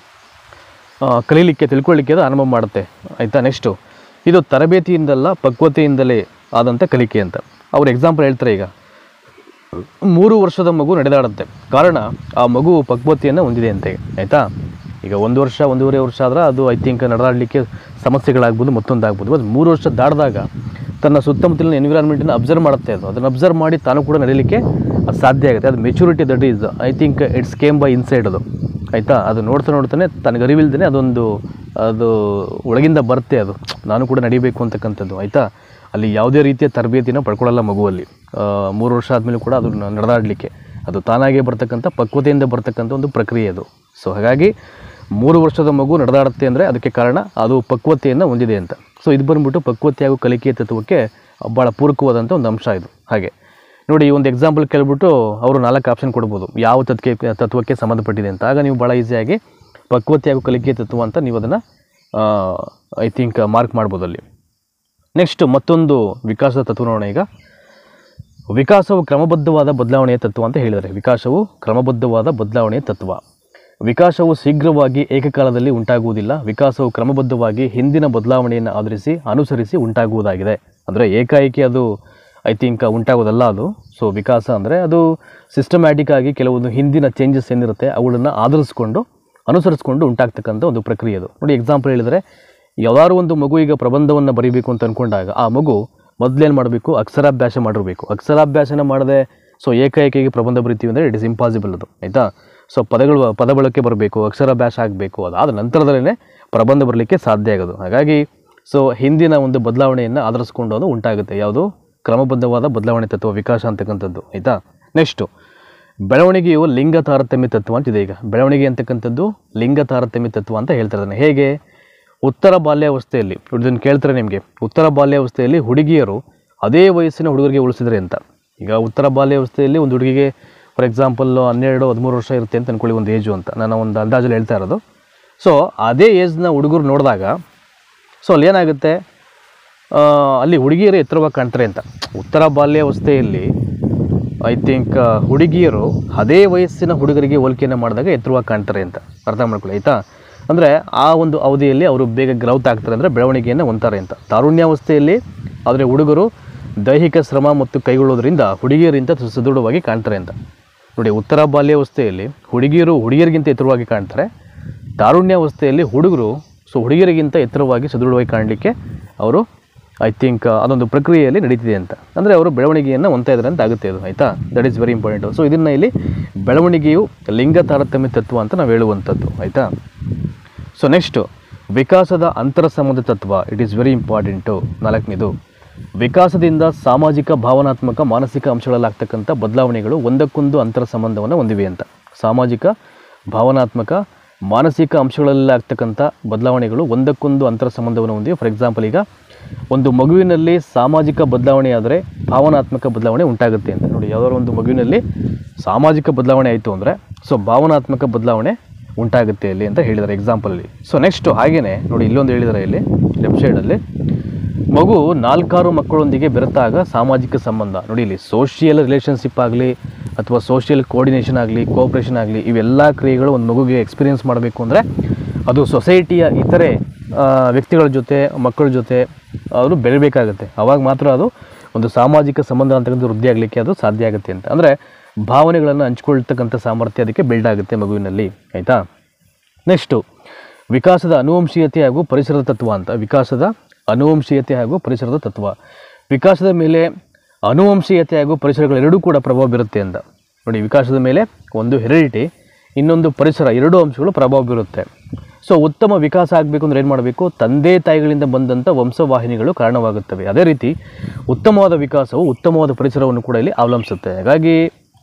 ಕಲೀಲಿಕ್ಕೆ ತಿಳ್ಕೊಳ್ಳಿಕ್ಕೆ ಅದು ಆರಂಭ ಮಾಡುತ್ತೆ, ಆಯಿತಾ. ನೆಕ್ಸ್ಟು ಇದು ತರಬೇತಿಯಿಂದಲ್ಲ ಪಕ್ವತೆಯಿಂದಲೇ ಆದಂಥ ಕಲಿಕೆ ಅಂತ. ಅವ್ರು ಎಕ್ಸಾಂಪಲ್ ಹೇಳ್ತಾರೆ, ಈಗ 3 ವರ್ಷದ ಮಗು ನಡೆದಾಡುತ್ತೆ, ಕಾರಣ ಆ ಮಗು ಪಕ್ವತೆಯನ್ನು ಹೊಂದಿದೆ ಅಂತ, ಆಯಿತಾ. ಈಗ 1 ವರ್ಷ 1.5 ವರ್ಷ ಆದ್ರೆ ಅದು ಐ ಥಿಂಕ್ ನಡೆದಾಡಲಿಕ್ಕೆ ಸಮಸ್ಯೆಗಳಾಗ್ಬೋದು, ಮತ್ತೊಂದಾಗ್ಬೋದು. ಅದು 3 ವರ್ಷ ದಾಟಿದಾಗ ತನ್ನ ಸುತ್ತಮುತ್ತಲಿನ ಎನ್ವಿರಾನ್ಮೆಂಟನ್ನು ಅಬ್ಸರ್ವ್ ಮಾಡುತ್ತೆ. ಅದನ್ನು ಅಬ್ಸರ್ವ್ ಮಾಡಿ ತಾನು ಕೂಡ ನಡೀಲಿಕ್ಕೆ ಅದು ಸಾಧ್ಯ ಆಗುತ್ತೆ. ಅದು maturity, that is I think it's came by inside ಅದು, ಆಯಿತಾ. ಅದು ನೋಡ್ತಾನೆ ತನಗೆ ಅರಿವಿಲ್ದೇ ಅದು ಒಳಗಿಂದ ಬರುತ್ತೆ, ಅದು ನಾನು ಕೂಡ ನಡಿಬೇಕು ಅಂತಕ್ಕಂಥದ್ದು, ಆಯಿತಾ. ಅಲ್ಲಿ ಯಾವುದೇ ರೀತಿಯ ತರಬೇತಿನ ಪಡ್ಕೊಳ್ಳಲ್ಲ ಮಗುವಲ್ಲಿ. 3 ವರ್ಷ ಆದಮೇಲೆ ಕೂಡ ಅದು ನಡೆದಾಡಲಿಕ್ಕೆ ಅದು ತಾನಾಗೇ ಬರ್ತಕ್ಕಂಥ ಪಕ್ವತೆಯಿಂದ ಬರ್ತಕ್ಕಂಥ ಒಂದು ಪ್ರಕ್ರಿಯೆ ಅದು. ಸೊ ಹಾಗಾಗಿ 3 ವರ್ಷದ ಮಗು ನಡೆದಾಡುತ್ತೆ ಅಂದರೆ ಅದಕ್ಕೆ ಕಾರಣ ಅದು ಪಕ್ವತೆಯನ್ನು ಹೊಂದಿದೆ ಅಂತ. ಸೊ ಇದು ಬಂದ್ಬಿಟ್ಟು ಪಕ್ವತೆ ಹಾಗೂ ಕಲಿಕೆಯ ತತ್ವಕ್ಕೆ ಭಾಳ ಪೂರಕವಾದಂಥ ಒಂದು ಅಂಶ ಇದು. ಹಾಗೆ ನೋಡಿ, ಈ ಒಂದು ಎಕ್ಸಾಂಪಲ್ ಕೇಳಿಬಿಟ್ಟು ಅವರು 4 ಆಪ್ಷನ್ ಕೊಡ್ಬೋದು ಯಾವ ತತ್ವಕ್ಕೆ ಸಂಬಂಧಪಟ್ಟಿದೆ ಅಂತ. ಆಗ ನೀವು ಭಾಳ ಈಸಿಯಾಗಿ ಪಕ್ವತೆ ಹಾಗೂ ಕಲಿಕೆಯ ತತ್ವ ಅಂತ ನೀವು ಅದನ್ನು ಐ ಥಿಂಕ್ ಮಾರ್ಕ್ ಮಾಡ್ಬೋದು ಅಲ್ಲಿ. ನೆಕ್ಸ್ಟ್ ಮತ್ತೊಂದು ವಿಕಾಸದ ತತ್ವ ನೋಡೋಣ ಈಗ. ವಿಕಾಸವು ಕ್ರಮಬದ್ಧವಾದ ಬದಲಾವಣೆಯ ತತ್ವ ಅಂತ ಹೇಳಿದ್ದಾರೆ. ವಿಕಾಸವು ಕ್ರಮಬದ್ಧವಾದ ಬದಲಾವಣೆಯ ತತ್ವ. ವಿಕಾಸವು ಶೀಘ್ರವಾಗಿ ಏಕಕಾಲದಲ್ಲಿ ಉಂಟಾಗುವುದಿಲ್ಲ. ವಿಕಾಸವು ಕ್ರಮಬದ್ಧವಾಗಿ ಹಿಂದಿನ ಬದಲಾವಣೆಯನ್ನು ಅನುಸರಿಸಿ ಉಂಟಾಗುವುದಾಗಿದೆ. ಅಂದರೆ ಏಕಾಏಕಿ ಅದು ಐ ಥಿಂಕ್ ಉಂಟಾಗೋದಲ್ಲ ಅದು. ಸೊ ವಿಕಾಸ ಅಂದರೆ ಅದು ಸಿಸ್ಟಮ್ಯಾಟಿಕ್ ಆಗಿ ಕೆಲವೊಂದು ಹಿಂದಿನ ಚೇಂಜಸ್ ಏನಿರುತ್ತೆ ಅವುಗಳನ್ನು ಅನುಸರಿಸ್ಕೊಂಡು ಉಂಟಾಗ್ತಕ್ಕಂಥ ಒಂದು ಪ್ರಕ್ರಿಯೆ ಅದು. ನೋಡಿ, ಎಕ್ಸಾಂಪಲ್ ಹೇಳಿದರೆ, ಯಾವ್ದಾದ್ರು ಒಂದು ಮಗು ಈಗ ಪ್ರಬಂಧವನ್ನು ಬರೀಬೇಕು ಅಂತ ಅಂದ್ಕೊಂಡಾಗ ಆ ಮಗು ಮೊದಲೇನು ಮಾಡಬೇಕು, ಅಕ್ಷರಾಭ್ಯಾಸ ಮಾಡಿರಬೇಕು. ಅಕ್ಷರಾಭ್ಯಾಸನ ಮಾಡದೆ ಸೊ ಏಕಾಏಕಿಗೆ ಪ್ರಬಂಧ ಬರಿತೀವಿ ಅಂದರೆ ಇಟ್ ಇಸ್ ಇಂಪಾಸಿಬಲ್ ಅದು, ಆಯಿತಾ. ಸೊ ಪದ ಬಳಕೆ ಬರಬೇಕು, ಅಕ್ಷರಾಭ್ಯಾಸ ಆಗಬೇಕು, ಅದಾದ ನಂತರದಲ್ಲೇ ಪ್ರಬಂಧ ಬರಲಿಕ್ಕೆ ಸಾಧ್ಯ ಆಗೋದು. ಹಾಗಾಗಿ ಸೊ ಹಿಂದಿನ ಒಂದು ಬದಲಾವಣೆಯನ್ನು ಆಧರಿಸ್ಕೊಂಡು ಅದು ಉಂಟಾಗುತ್ತೆ. ಯಾವುದು, ಕ್ರಮಬದ್ಧವಾದ ಬದಲಾವಣೆ ತತ್ವ, ವಿಕಾಸ ಅಂತಕ್ಕಂಥದ್ದು, ಆಯಿತಾ. ನೆಕ್ಸ್ಟು ಬೆಳವಣಿಗೆಯು ಲಿಂಗ ತಾರತಮ್ಯ ತತ್ವ ಅಂತಿದೆ. ಈಗ ಬೆಳವಣಿಗೆ ಅಂತಕ್ಕಂಥದ್ದು ಲಿಂಗ ತಾರತಮ್ಯ ತತ್ವ ಅಂತ ಹೇಳ್ತಾರೆ. ಅದನ್ನು ಹೇಗೆ, ಉತ್ತರ ಬಾಲ್ಯಾವಸ್ಥೆಯಲ್ಲಿ ಇದನ್ನು ಕೇಳ್ತಾರೆ ನಿಮಗೆ. ಉತ್ತರ ಬಾಲ್ಯಾವಸ್ಥೆಯಲ್ಲಿ ಹುಡುಗಿಯರು ಅದೇ ವಯಸ್ಸಿನ ಹುಡುಗರಿಗೆ ಹೋಲಿಸಿದ್ರೆ ಅಂತ. ಈಗ ಉತ್ತರ ಬಾಲ್ಯಾವಸ್ಥೆಯಲ್ಲಿ ಒಂದು ಹುಡುಗಿಗೆ ಫಾರ್ ಎಕ್ಸಾಂಪಲ್ 12-13 ವರ್ಷ ಇರುತ್ತೆ ಅಂತ ಅಂದ್ಕೊಳ್ಳಿ, ಒಂದು ಏಜು ಅಂತ ನಾನು ಒಂದು ಅಂದಾಜಲ್ಲಿ ಹೇಳ್ತಾ ಇರೋದು. ಸೊ ಅದೇ ಏಜ್ನ ಹುಡುಗರು ನೋಡಿದಾಗ ಸೊ ಅಲ್ಲಿ ಏನಾಗುತ್ತೆ, ಅಲ್ಲಿ ಹುಡುಗಿಯರು ಎತ್ತರವಾಗಿ ಕಾಣ್ತಾರೆ ಅಂತ. ಉತ್ತರ ಬಾಲ್ಯಾವಸ್ಥೆಯಲ್ಲಿ ಐ ಥಿಂಕ್ ಹುಡುಗಿಯರು ಅದೇ ವಯಸ್ಸಿನ ಹುಡುಗರಿಗೆ ಹೋಲಿಕೆಯನ್ನು ಮಾಡಿದಾಗ ಎತ್ತರವಾಗಿ ಕಾಣ್ತಾರೆ ಅಂತ ಅರ್ಥ ಮಾಡ್ಕೊಳ್ಳಿ, ಆಯಿತಾ. ಅಂದರೆ ಆ ಒಂದು ಅವಧಿಯಲ್ಲಿ ಅವರು ಬೇಗ ಗ್ರೌತ್ ಆಗ್ತಾರೆ, ಅಂದರೆ ಬೆಳವಣಿಗೆಯನ್ನು ಹೊಂತಾರೆ ಅಂತ. ತಾರುಣ್ಯಾವಸ್ಥೆಯಲ್ಲಿ ಆದರೆ ಹುಡುಗರು ದೈಹಿಕ ಶ್ರಮ ಮತ್ತು ಕೈಗೊಳ್ಳೋದ್ರಿಂದ ಹುಡುಗಿಯರಿಂದ ಸುದೃಢವಾಗಿ ಕಾಣ್ತಾರೆ ಅಂತ. ನೋಡಿ, ಉತ್ತರ ಬಾಲ್ಯಾವಸ್ಥೆಯಲ್ಲಿ ಹುಡುಗಿಯರಿಗಿಂತ ಎತ್ತರವಾಗಿ ಕಾಣ್ತಾರೆ. ತಾರುಣ್ಯಾವಸ್ಥೆಯಲ್ಲಿ ಹುಡುಗರು ಹುಡುಗಿಯರಿಗಿಂತ ಎತ್ತರವಾಗಿ ಸುದೃಢವಾಗಿ ಕಾಣಲಿಕ್ಕೆ ಅವರು ಐ ಥಿಂಕ್ ಅದೊಂದು ಪ್ರಕ್ರಿಯೆಯಲ್ಲಿ ನಡೀತಿದೆ ಅಂತ. ಅಂದರೆ ಅವರು ಬೆಳವಣಿಗೆಯನ್ನು ಹೊಂದ್ತಾ ಇದ್ದಾರೆ ಅಂತ ಆಗುತ್ತೆ ಅದು, ಆಯಿತಾ. That is very important. So ಇದನ್ನು ಇಲ್ಲಿ ಬೆಳವಣಿಗೆಯು ಲಿಂಗ ತಾರತಮ್ಯ ತತ್ವ ಅಂತ ನಾವು ಹೇಳುವಂಥದ್ದು, ಆಯಿತಾ. ಸೊ ನೆಕ್ಸ್ಟು ವಿಕಾಸದ ಅಂತರ ಸಂಬಂಧ ತತ್ವ. It is very important. 4ನೇದು, ವಿಕಾಸದಿಂದ ಸಾಮಾಜಿಕ, ಭಾವನಾತ್ಮಕ, ಮಾನಸಿಕ ಅಂಶಗಳಲ್ಲಾಗ್ತಕ್ಕಂಥ ಬದಲಾವಣೆಗಳು ಒಂದಕ್ಕೊಂದು ಅಂತರ ಸಂಬಂಧವನ್ನು ಹೊಂದಿವೆ ಅಂತ. ಸಾಮಾಜಿಕ, ಭಾವನಾತ್ಮಕ, ಮಾನಸಿಕ ಅಂಶಗಳಲ್ಲಾಗ್ತಕ್ಕಂಥ ಬದಲಾವಣೆಗಳು ಒಂದಕ್ಕೊಂದು ಅಂತರ ಸಂಬಂಧವನ್ನು ಹೊಂದಿವೆ. ಫಾರ್ ಎಕ್ಸಾಂಪಲ್, ಈಗ ಒಂದು ಮಗುವಿನಲ್ಲಿ ಸಾಮಾಜಿಕ ಬದಲಾವಣೆ ಆದರೆ ಭಾವನಾತ್ಮಕ ಬದಲಾವಣೆ ಉಂಟಾಗುತ್ತೆ ಅಂತ. ನೋಡಿ, ಯಾವುದಾದ್ರು ಒಂದು ಮಗುವಿನಲ್ಲಿ ಸಾಮಾಜಿಕ ಬದಲಾವಣೆ ಆಯಿತು ಅಂದರೆ ಸೊ ಭಾವನಾತ್ಮಕ ಬದಲಾವಣೆ ಉಂಟಾಗುತ್ತೆ ಇಲ್ಲಿ ಅಂತ ಹೇಳಿದ್ದಾರೆ ಎಕ್ಸಾಂಪಲಲ್ಲಿ. ಸೊ ನೆಕ್ಸ್ಟು ಹಾಗೆಯೇ ನೋಡಿ, ಇಲ್ಲೊಂದು ಹೇಳಿದ್ದಾರೆ ಇಲ್ಲಿ ಲೆಫ್ಟ್ ಸೈಡಲ್ಲಿ, ಮಗು 4 ಮಕ್ಕಳೊಂದಿಗೆ ಬೆರೆತಾಗ ಸಾಮಾಜಿಕ ಸಂಬಂಧ. ನೋಡಿ, ಇಲ್ಲಿ ಸೋಷಿಯಲ್ ರಿಲೇಷನ್ಶಿಪ್ ಆಗಲಿ ಅಥವಾ ಸೋಷಿಯಲ್ ಕೋಆರ್ಡಿನೇಷನ್ ಆಗಲಿ, ಕೋಆಪ್ರೇಷನ್ ಆಗಲಿ, ಇವೆಲ್ಲ ಕ್ರಿಯೆಗಳು ಒಂದು ಮಗುಗೆ ಎಕ್ಸ್ಪೀರಿಯೆನ್ಸ್ ಮಾಡಬೇಕು ಅಂದರೆ ಅದು ಸೊಸೈಟಿಯ ಇತರೆ ವ್ಯಕ್ತಿಗಳ ಜೊತೆ, ಮಕ್ಕಳ ಜೊತೆ ಅವರು ಬೆಳಿಬೇಕಾಗುತ್ತೆ. ಆವಾಗ ಮಾತ್ರ ಅದು ಒಂದು ಸಾಮಾಜಿಕ ಸಂಬಂಧ ಅಂತಕ್ಕಂಥ ವೃದ್ಧಿ ಆಗಲಿಕ್ಕೆ ಅದು ಸಾಧ್ಯ ಆಗುತ್ತೆ ಅಂತ. ಅಂದರೆ ಭಾವನೆಗಳನ್ನು ಹಂಚ್ಕೊಳ್ತಕ್ಕಂಥ ಸಾಮರ್ಥ್ಯ ಅದಕ್ಕೆ ಬಿಲ್ಡ್ ಆಗುತ್ತೆ ಮಗುವಿನಲ್ಲಿ, ಆಯಿತಾ. ನೆಕ್ಸ್ಟು ವಿಕಾಸದ ಅನುವಂಶೀಯತೆ ಹಾಗೂ ಪರಿಸರದ ತತ್ವ ಅಂತ. ವಿಕಾಸದ ಅನುವಂಶೀಯತೆ ಹಾಗೂ ಪರಿಸರದ ತತ್ವ. ವಿಕಾಸದ ಮೇಲೆ ಅನುವಂಶೀಯತೆ ಹಾಗೂ ಪರಿಸರಗಳೆರಡೂ ಕೂಡ ಪ್ರಭಾವ ಬೀರುತ್ತೆ ಅಂತ. ನೋಡಿ, ವಿಕಾಸದ ಮೇಲೆ ಒಂದು ಹೆರಿಡಿಟಿ, ಇನ್ನೊಂದು ಪರಿಸರ, ಎರಡೂ ಅಂಶಗಳು ಪ್ರಭಾವ ಬೀರುತ್ತೆ. ಸೊ ಉತ್ತಮ ವಿಕಾಸ ಆಗಬೇಕು ಅಂದರೆ ಏನು ಮಾಡಬೇಕು? ತಂದೆ ತಾಯಿಗಳಿಂದ ಬಂದಂಥ ವಂಶವಾಹಿನಿಗಳು ಕಾರಣವಾಗುತ್ತವೆ. ಅದೇ ರೀತಿ ಉತ್ತಮವಾದ ವಿಕಾಸವು ಉತ್ತಮವಾದ ಪರಿಸರವನ್ನು ಕೂಡ ಇಲ್ಲಿ ಅವಲಂಬಿಸುತ್ತೆ. ಹಾಗಾಗಿ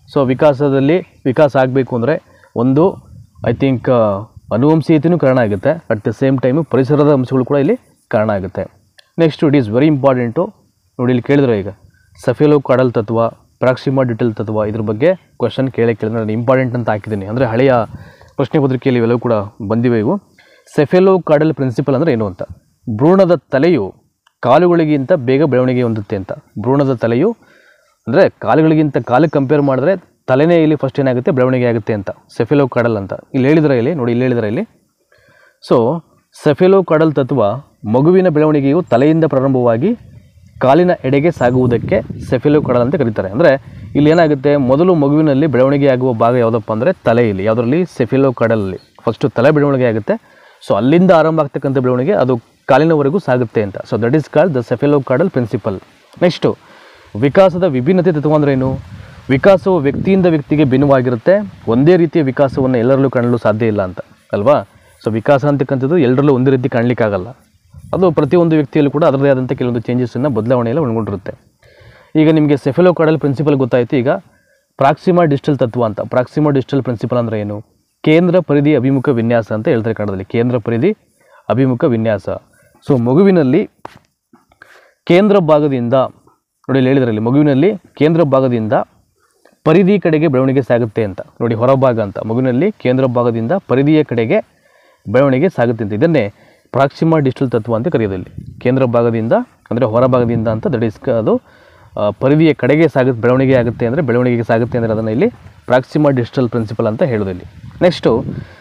ವಿಕಾಸ ಆಗಬೇಕು ಅಂದರೆ ಒಂದು ಐ ಥಿಂಕ್ ಅನುವಂಶೀಯತೆಯೂ ಕಾರಣ ಆಗುತ್ತೆ, ಅಟ್ ದ ಸೇಮ್ ಟೈಮು ಪರಿಸರದ ಅಂಶಗಳು ಕೂಡ ಇಲ್ಲಿ ಕಾರಣ ಆಗುತ್ತೆ. Next it is very important. ನೋಡಿ, ಇಲ್ಲಿ ಕೇಳಿದ್ರೆ ಈಗ ಸೆಫೆಲೋಕಾಡಲ್ ತತ್ವ, ಪ್ರಾಕ್ಸಿಮಾ ಡಿಟಲ್ ತತ್ವ, ಇದ್ರ ಬಗ್ಗೆ ಕ್ವಶನ್ ಕೇಳಿದ್ರೆ ನಾನು ಇಂಪಾರ್ಟೆಂಟ್ ಅಂತ ಹಾಕಿದ್ದೀನಿ. ಅಂದರೆ ಹಳೆಯ ಪ್ರಶ್ನೆ ಪತ್ರಿಕೆಯಲ್ಲಿ ಇವೆಲ್ಲವೂ ಕೂಡ ಬಂದಿವೆ ಇವು. ಸೆಫೆಲೋಕಾಡಲ್ ಪ್ರಿನ್ಸಿಪಲ್ ಅಂದರೆ ಏನು ಅಂತ. ಭ್ರೂಣದ ತಲೆಯು ಕಾಲುಗಳಿಗಿಂತ ಬೇಗ ಬೆಳವಣಿಗೆ ಹೊಂದುತ್ತೆ ಅಂತ. ಭ್ರೂಣದ ತಲೆಯು ಅಂದರೆ ಕಾಲುಗಳಿಗಿಂತ ಕಾಲಿಗೆ ಕಂಪೇರ್ ಮಾಡಿದ್ರೆ ತಲೆನೇ ಇಲ್ಲಿ ಫಸ್ಟ್ ಏನಾಗುತ್ತೆ? ಬೆಳವಣಿಗೆ ಆಗುತ್ತೆ ಅಂತ. ಸೆಫೆಲೋಕಾಡಲ್ ಅಂತ ಇಲ್ಲಿ ಹೇಳಿದರೆ ಇಲ್ಲಿ. ಸೊ ಸೆಫೆಲೋಕಾಡಲ್ ತತ್ವ ಮಗುವಿನ ಬೆಳವಣಿಗೆಯು ತಲೆಯಿಂದ ಪ್ರಾರಂಭವಾಗಿ ಕಾಲಿನ ಎಡೆಗೆ ಸಾಗುವುದಕ್ಕೆ ಸೆಫೆಲೋಕಾಡಲ್ ಅಂತ ಕರೀತಾರೆ. ಅಂದರೆ ಇಲ್ಲಿ ಏನಾಗುತ್ತೆ? ಮೊದಲು ಮಗುವಿನಲ್ಲಿ ಬೆಳವಣಿಗೆ ಆಗುವ ಭಾಗ ಯಾವುದಪ್ಪ ಅಂದರೆ ತಲೆಯಲ್ಲಿ. ಯಾವುದರಲ್ಲಿ? ಸೆಫೆಲೋಕಾಡಲಲ್ಲಿ ಫಸ್ಟು ತಲೆ ಬೆಳವಣಿಗೆ ಆಗುತ್ತೆ. ಸೊ ಅಲ್ಲಿಂದ ಆರಂಭ ಆಗ್ತಕ್ಕಂಥ ಬೆಳವಣಿಗೆ ಅದು ಕಾಲಿನವರೆಗೂ ಸಾಗುತ್ತೆ ಅಂತ. So that is called the cephalocaudal principle. Next ವಿಕಾಸದ ವಿಭಿನ್ನತೆ ತತ್ವ ಅಂದರೆ ಏನು? ವಿಕಾಸವು ವ್ಯಕ್ತಿಯಿಂದ ವ್ಯಕ್ತಿಗೆ ಭಿನ್ನವಾಗಿರುತ್ತೆ. ಒಂದೇ ರೀತಿಯ ವಿಕಾಸವನ್ನು ಎಲ್ಲರಲ್ಲೂ ಕಾಣಲು ಸಾಧ್ಯ ಇಲ್ಲ ಅಂತ ಅಲ್ವಾ? ಸೊ ವಿಕಾಸ ಅಂತಕ್ಕಂಥದ್ದು ಎಲ್ಲರಲ್ಲೂ ಒಂದೇ ರೀತಿ ಕಾಣಲಿಕ್ಕಾಗಲ್ಲ. ಅದು ಪ್ರತಿಯೊಂದು ವ್ಯಕ್ತಿಯಲ್ಲೂ ಕೂಡ ಅದರದೇ ಆದಂಥ ಕೆಲವೊಂದು ಚೇಂಜಸ್ಸನ್ನು ಬದಲಾವಣೆಯೆಲ್ಲ ಒಳಗೊಂಡಿರುತ್ತೆ. ಈಗ ನಿಮಗೆ ಸೆಫೆಲೋಕಾಡಲ್ ಪ್ರಿನ್ಸಿಪಲ್ ಗೊತ್ತಾಯಿತು. ಈಗ ಪ್ರಾಕ್ಸಿಮಾ ಡಿಸ್ಟಲ್ ತತ್ವ ಅಂತ. ಪ್ರಾಕ್ಸಿಮಾ ಡಿಸ್ಟಲ್ ಪ್ರಿನ್ಸಿಪಲ್ ಅಂದರೆ ಏನು? ಕೇಂದ್ರ ಪರಿಧಿ ಅಭಿಮುಖ ವಿನ್ಯಾಸ ಅಂತ ಹೇಳ್ತಾರೆ ಕನ್ನಡದಲ್ಲಿ. ಕೇಂದ್ರ ಪರಿಧಿ ಅಭಿಮುಖ ವಿನ್ಯಾಸ. ಸೊ ಮಗುವಿನಲ್ಲಿ ಕೇಂದ್ರ ಭಾಗದಿಂದ ನೋಡಿ, ಇಲ್ಲಿ ಹೇಳಿದ್ರಲ್ಲಿ ಮಗುವಿನಲ್ಲಿ ಕೇಂದ್ರ ಭಾಗದಿಂದ ಪರಿಧಿ ಕಡೆಗೆ ಬೆಳವಣಿಗೆ ಸಾಗುತ್ತೆ ಅಂತ. ನೋಡಿ, ಹೊರಭಾಗ ಅಂತ. ಮಗುವಿನಲ್ಲಿ ಕೇಂದ್ರ ಭಾಗದಿಂದ ಪರಿಧಿಯ ಕಡೆಗೆ ಬೆಳವಣಿಗೆ ಸಾಗುತ್ತೆ ಅಂತ. ಇದನ್ನೇ ಪ್ರಾಕ್ಸಿಮಾ ಡಿಸ್ಟಲ್ ತತ್ವ ಅಂತ ಕರೆಯೋದಲ್ಲಿ. ಕೇಂದ್ರ ಭಾಗದಿಂದ ಅಂದರೆ ಹೊರಭಾಗದಿಂದ ಅಂತ. ದಟ್ ಈಸ್ ಅದು ಪರಿಧಿಯ ಕಡೆಗೆ ಬೆಳವಣಿಗೆ ಆಗುತ್ತೆ ಅಂದರೆ ಬೆಳವಣಿಗೆಗೆ ಸಾಗುತ್ತೆ ಅಂದರೆ ಅದನ್ನು ಇಲ್ಲಿ ಪ್ರಾಕ್ಸಿಮಾ ಡಿಸ್ಟಲ್ ಪ್ರಿನ್ಸಿಪಲ್ ಅಂತ ಹೇಳೋದಲ್ಲಿ. ನೆಕ್ಸ್ಟು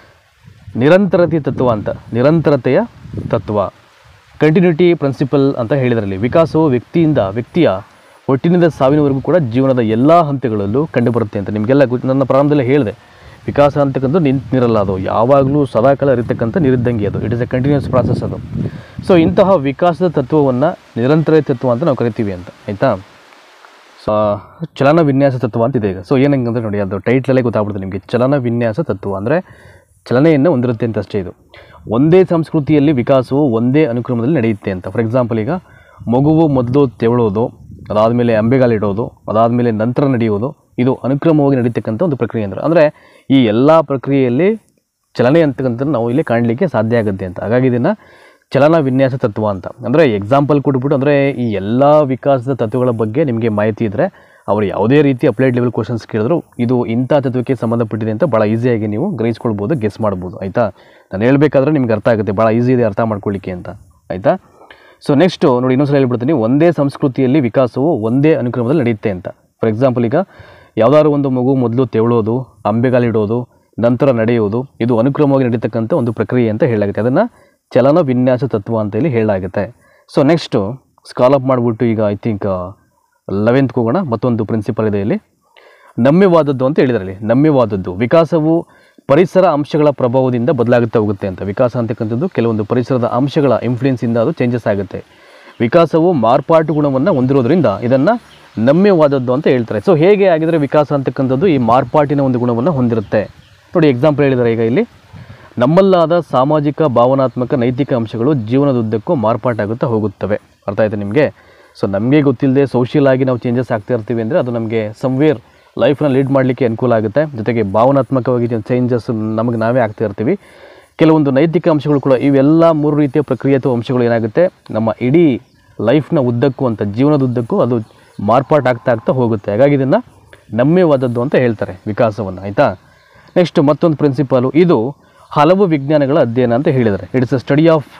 ನಿರಂತರತೆ ತತ್ವ ಅಂತ. ನಿರಂತರತೆಯ ತತ್ವ, ಕಂಟಿನ್ಯೂಟಿ ಪ್ರಿನ್ಸಿಪಲ್ ಅಂತ ಹೇಳಿದ್ರಲ್ಲಿ. ವಿಕಾಸವು ವ್ಯಕ್ತಿಯ ಒಟ್ಟಿನಿಂದ ಸಾವಿನವರೆಗೂ ಕೂಡ ಜೀವನದ ಎಲ್ಲ ಹಂತಗಳಲ್ಲೂ ಕಂಡುಬರುತ್ತೆ ಅಂತ. ನಿಮಗೆಲ್ಲ ನನ್ನ ಪ್ರಾರಂಭದಲ್ಲೇ ಹೇಳಿದೆ, ವಿಕಾಸ ಅಂತಕ್ಕಂಥ ನಿಂತಿರಲ್ಲ, ಅದು ಯಾವಾಗಲೂ ಸದಾಕಾಲ ಇರತಕ್ಕಂಥ ನೀರಿದ್ದಂಗೆ ಅದು. It is a continuous process ಅದು. ಸೊ ಇಂತಹ ವಿಕಾಸದ ತತ್ವವನ್ನು ನಿರಂತರ ತತ್ವ ಅಂತ ನಾವು ಕರಿತೀವಿ ಅಂತ, ಆಯಿತಾ? ಸೊ ಚಲನ ವಿನ್ಯಾಸ ತತ್ವ ಅಂತಿದೆ ಈಗ. ಸೊ ಏನಂಗಂದ್ರೆ ನೋಡಿ, ಅದು ಟೈಟ್ಲಲ್ಲೇ ಗೊತ್ತಾಗ್ಬಿಡುತ್ತೆ ನಿಮಗೆ. ಚಲನ ವಿನ್ಯಾಸ ತತ್ವ ಅಂದರೆ ಚಲನೆಯನ್ನು ಹೊಂದಿರುತ್ತೆ ಅಂತ ಅಷ್ಟೇ. ಇದು ಒಂದೇ ಸಂಸ್ಕೃತಿಯಲ್ಲಿ ವಿಕಾಸವು ಒಂದೇ ಅನುಕ್ರಮದಲ್ಲಿ ನಡೆಯುತ್ತೆ ಅಂತ. ಫಾರ್ ಎಕ್ಸಾಂಪಲ್, ಈಗ ಮಗುವು ಮೊದಲು ತೆವಳೋದು, ಅದಾದಮೇಲೆ ಅಂಬೆಗಾಲಿಡೋದು, ಅದಾದಮೇಲೆ ನಂತರ ನಡೆಯೋದು, ಇದು ಅನುಕ್ರಮವಾಗಿ ನಡೀತಕ್ಕಂಥ ಒಂದು ಪ್ರಕ್ರಿಯೆ ಅಂದರೆ ಈ ಎಲ್ಲ ಪ್ರಕ್ರಿಯೆಯಲ್ಲಿ ಚಲನೆ ಅಂತಕ್ಕಂಥದ್ದು ನಾವು ಇಲ್ಲಿ ಕಾಣಲಿಕ್ಕೆ ಸಾಧ್ಯ ಆಗುತ್ತೆ ಅಂತ. ಹಾಗಾಗಿ ಇದನ್ನು ಚಲನ ವಿನ್ಯಾಸ ತತ್ವ ಅಂತ. ಅಂದರೆ ಎಕ್ಸಾಂಪಲ್ ಕೊಟ್ಬಿಟ್ಟು, ಅಂದರೆ ಈ ಎಲ್ಲ ವಿಕಾಸದ ತತ್ವಗಳ ಬಗ್ಗೆ ನಿಮಗೆ ಮಾಹಿತಿ ಇದ್ದರೆ ಅವರು ಯಾವುದೇ ರೀತಿ ಅಪ್ಲೈಡ್ ಲೆವೆಲ್ ಕ್ವಶನ್ಸ್ ಕೇಳಿದ್ರು ಇದು ಇಂಥ ತತ್ವಕ್ಕೆ ಸಂಬಂಧಪಟ್ಟಿದೆ ಅಂತ ಭಾಳ ಈಸಿಯಾಗಿ ನೀವು ಗ್ರಹಿಸ್ಕೊಳ್ಬೋದು, ಗೆಸ್ ಮಾಡ್ಬೋದು, ಆಯಿತಾ? ನಾನು ಹೇಳಬೇಕಾದ್ರೆ ನಿಮ್ಗೆ ಅರ್ಥ ಆಗುತ್ತೆ, ಭಾಳ ಈಸಿ ಇದೆ ಅರ್ಥ ಮಾಡ್ಕೊಳ್ಳಿಕ್ಕೆ ಅಂತ, ಆಯಿತಾ? ಸೊ ನೆಕ್ಸ್ಟು ನೋಡಿ, ಇನ್ನೊಂದ್ಸಲ ಹೇಳ್ಬಿಡ್ತೀನಿ. ಒಂದೇ ಸಂಸ್ಕೃತಿಯಲ್ಲಿ ವಿಕಾಸವು ಒಂದೇ ಅನುಕ್ರಮದಲ್ಲಿ ನಡೆಯುತ್ತೆ ಅಂತ. ಫಾರ್ ಎಕ್ಸಾಂಪಲ್, ಈಗ ಯಾವುದಾದ್ರು ಒಂದು ಮಗು ಮೊದಲು ತೆವಳೋದು, ಅಂಬೆಗಾಲಿಡೋದು, ನಂತರ ನಡೆಯೋದು, ಇದು ಅನುಕ್ರಮವಾಗಿ ನಡೀತಕ್ಕಂಥ ಒಂದು ಪ್ರಕ್ರಿಯೆ ಅಂತ ಹೇಳಲಾಗುತ್ತೆ. ಅದನ್ನು ಚಲನ ವಿನ್ಯಾಸ ತತ್ವ ಅಂತ ಇಲ್ಲಿ ಹೇಳಲಾಗುತ್ತೆ. ಸೊ ನೆಕ್ಸ್ಟು ಸ್ಕಾಲಪ್ ಮಾಡಿಬಿಟ್ಟು ಈಗ ಐ ಥಿಂಕ್ 11th ಹೋಗೋಣ. ಮತ್ತೊಂದು ಪ್ರಿನ್ಸಿಪಲ್ ಇದೆ ಇಲ್ಲಿ, ನಮ್ಯವಾದದ್ದು ಅಂತ ಹೇಳಿದ್ರಲ್ಲಿ. ನಮ್ಯವಾದದ್ದು ವಿಕಾಸವು ಪರಿಸರ ಅಂಶಗಳ ಪ್ರಭಾವದಿಂದ ಬದಲಾಗುತ್ತಾ ಹೋಗುತ್ತೆ ಅಂತ. ವಿಕಾಸ ಅಂತಕ್ಕಂಥದ್ದು ಕೆಲವೊಂದು ಪರಿಸರದ ಅಂಶಗಳ ಇನ್ಫ್ಲುಯೆನ್ಸಿಂದ ಅದು ಚೇಂಜಸ್ ಆಗುತ್ತೆ. ವಿಕಾಸವು ಮಾರ್ಪಾಟು ಗುಣವನ್ನು ಹೊಂದಿರೋದ್ರಿಂದ ಇದನ್ನು ನಮ್ಯವಾದದ್ದು ಅಂತ ಹೇಳ್ತಾರೆ. ಸೊ ಹೇಗೆ ಆಗಿದರೆ ವಿಕಾಸ ಅಂತಕ್ಕಂಥದ್ದು ಈ ಮಾರ್ಪಾಟಿನ ಒಂದು ಗುಣವನ್ನು ಹೊಂದಿರುತ್ತೆ. ನೋಡಿ, ಎಕ್ಸಾಂಪಲ್ ಹೇಳಿದ್ದಾರೆ ಈಗ ಇಲ್ಲಿ, ನಮ್ಮಲ್ಲಾದ ಸಾಮಾಜಿಕ, ಭಾವನಾತ್ಮಕ, ನೈತಿಕ ಅಂಶಗಳು ಜೀವನದುದ್ದಕ್ಕೂ ಮಾರ್ಪಾಟಾಗುತ್ತಾ ಹೋಗುತ್ತವೆ. ಅರ್ಥ ಆಯಿತು ನಿಮಗೆ? ಸೊ ನಮಗೆ ಗೊತ್ತಿಲ್ಲದೆ ಸೋಷಿಯಲ್ ಆಗಿ ನಾವು ಚೇಂಜಸ್ ಆಗ್ತಾ ಇರ್ತೀವಿ ಅಂದರೆ ಅದು ನಮಗೆ ಸಮ್ವೇರ್ ಲೈಫ್ನ ಲೀಡ್ ಮಾಡಲಿಕ್ಕೆ ಅನುಕೂಲ ಆಗುತ್ತೆ. ಜೊತೆಗೆ ಭಾವನಾತ್ಮಕವಾಗಿ ಚೇಂಜಸ್ ನಮಗೆ ನಾವೇ ಆಗ್ತಾ ಇರ್ತೀವಿ. ಕೆಲವೊಂದು ನೈತಿಕ ಅಂಶಗಳು ಕೂಡ, ಇವೆಲ್ಲ 3 ರೀತಿಯ ಪ್ರಕ್ರಿಯೆ ಅಥವಾ ಅಂಶಗಳು ಏನಾಗುತ್ತೆ ನಮ್ಮ ಇಡೀ ಲೈಫ್ನ ಉದ್ದಕ್ಕೂ ಅಂತ, ಜೀವನದುದ್ದಕ್ಕೂ ಅದು ಮಾರ್ಪಾಟಾಗ್ತಾ ಹೋಗುತ್ತೆ. ಹಾಗಾಗಿ ಇದನ್ನು ನಮ್ಯವಾದದ್ದು ಅಂತ ಹೇಳ್ತಾರೆ ವಿಕಾಸವನ್ನು, ಆಯಿತಾ? ನೆಕ್ಸ್ಟ್ ಮತ್ತೊಂದು ಪ್ರಿನ್ಸಿಪಲು, ಇದು ಹಲವು ವಿಜ್ಞಾನಗಳ ಅಧ್ಯಯನ ಅಂತ ಹೇಳಿದ್ದಾರೆ. It's a study of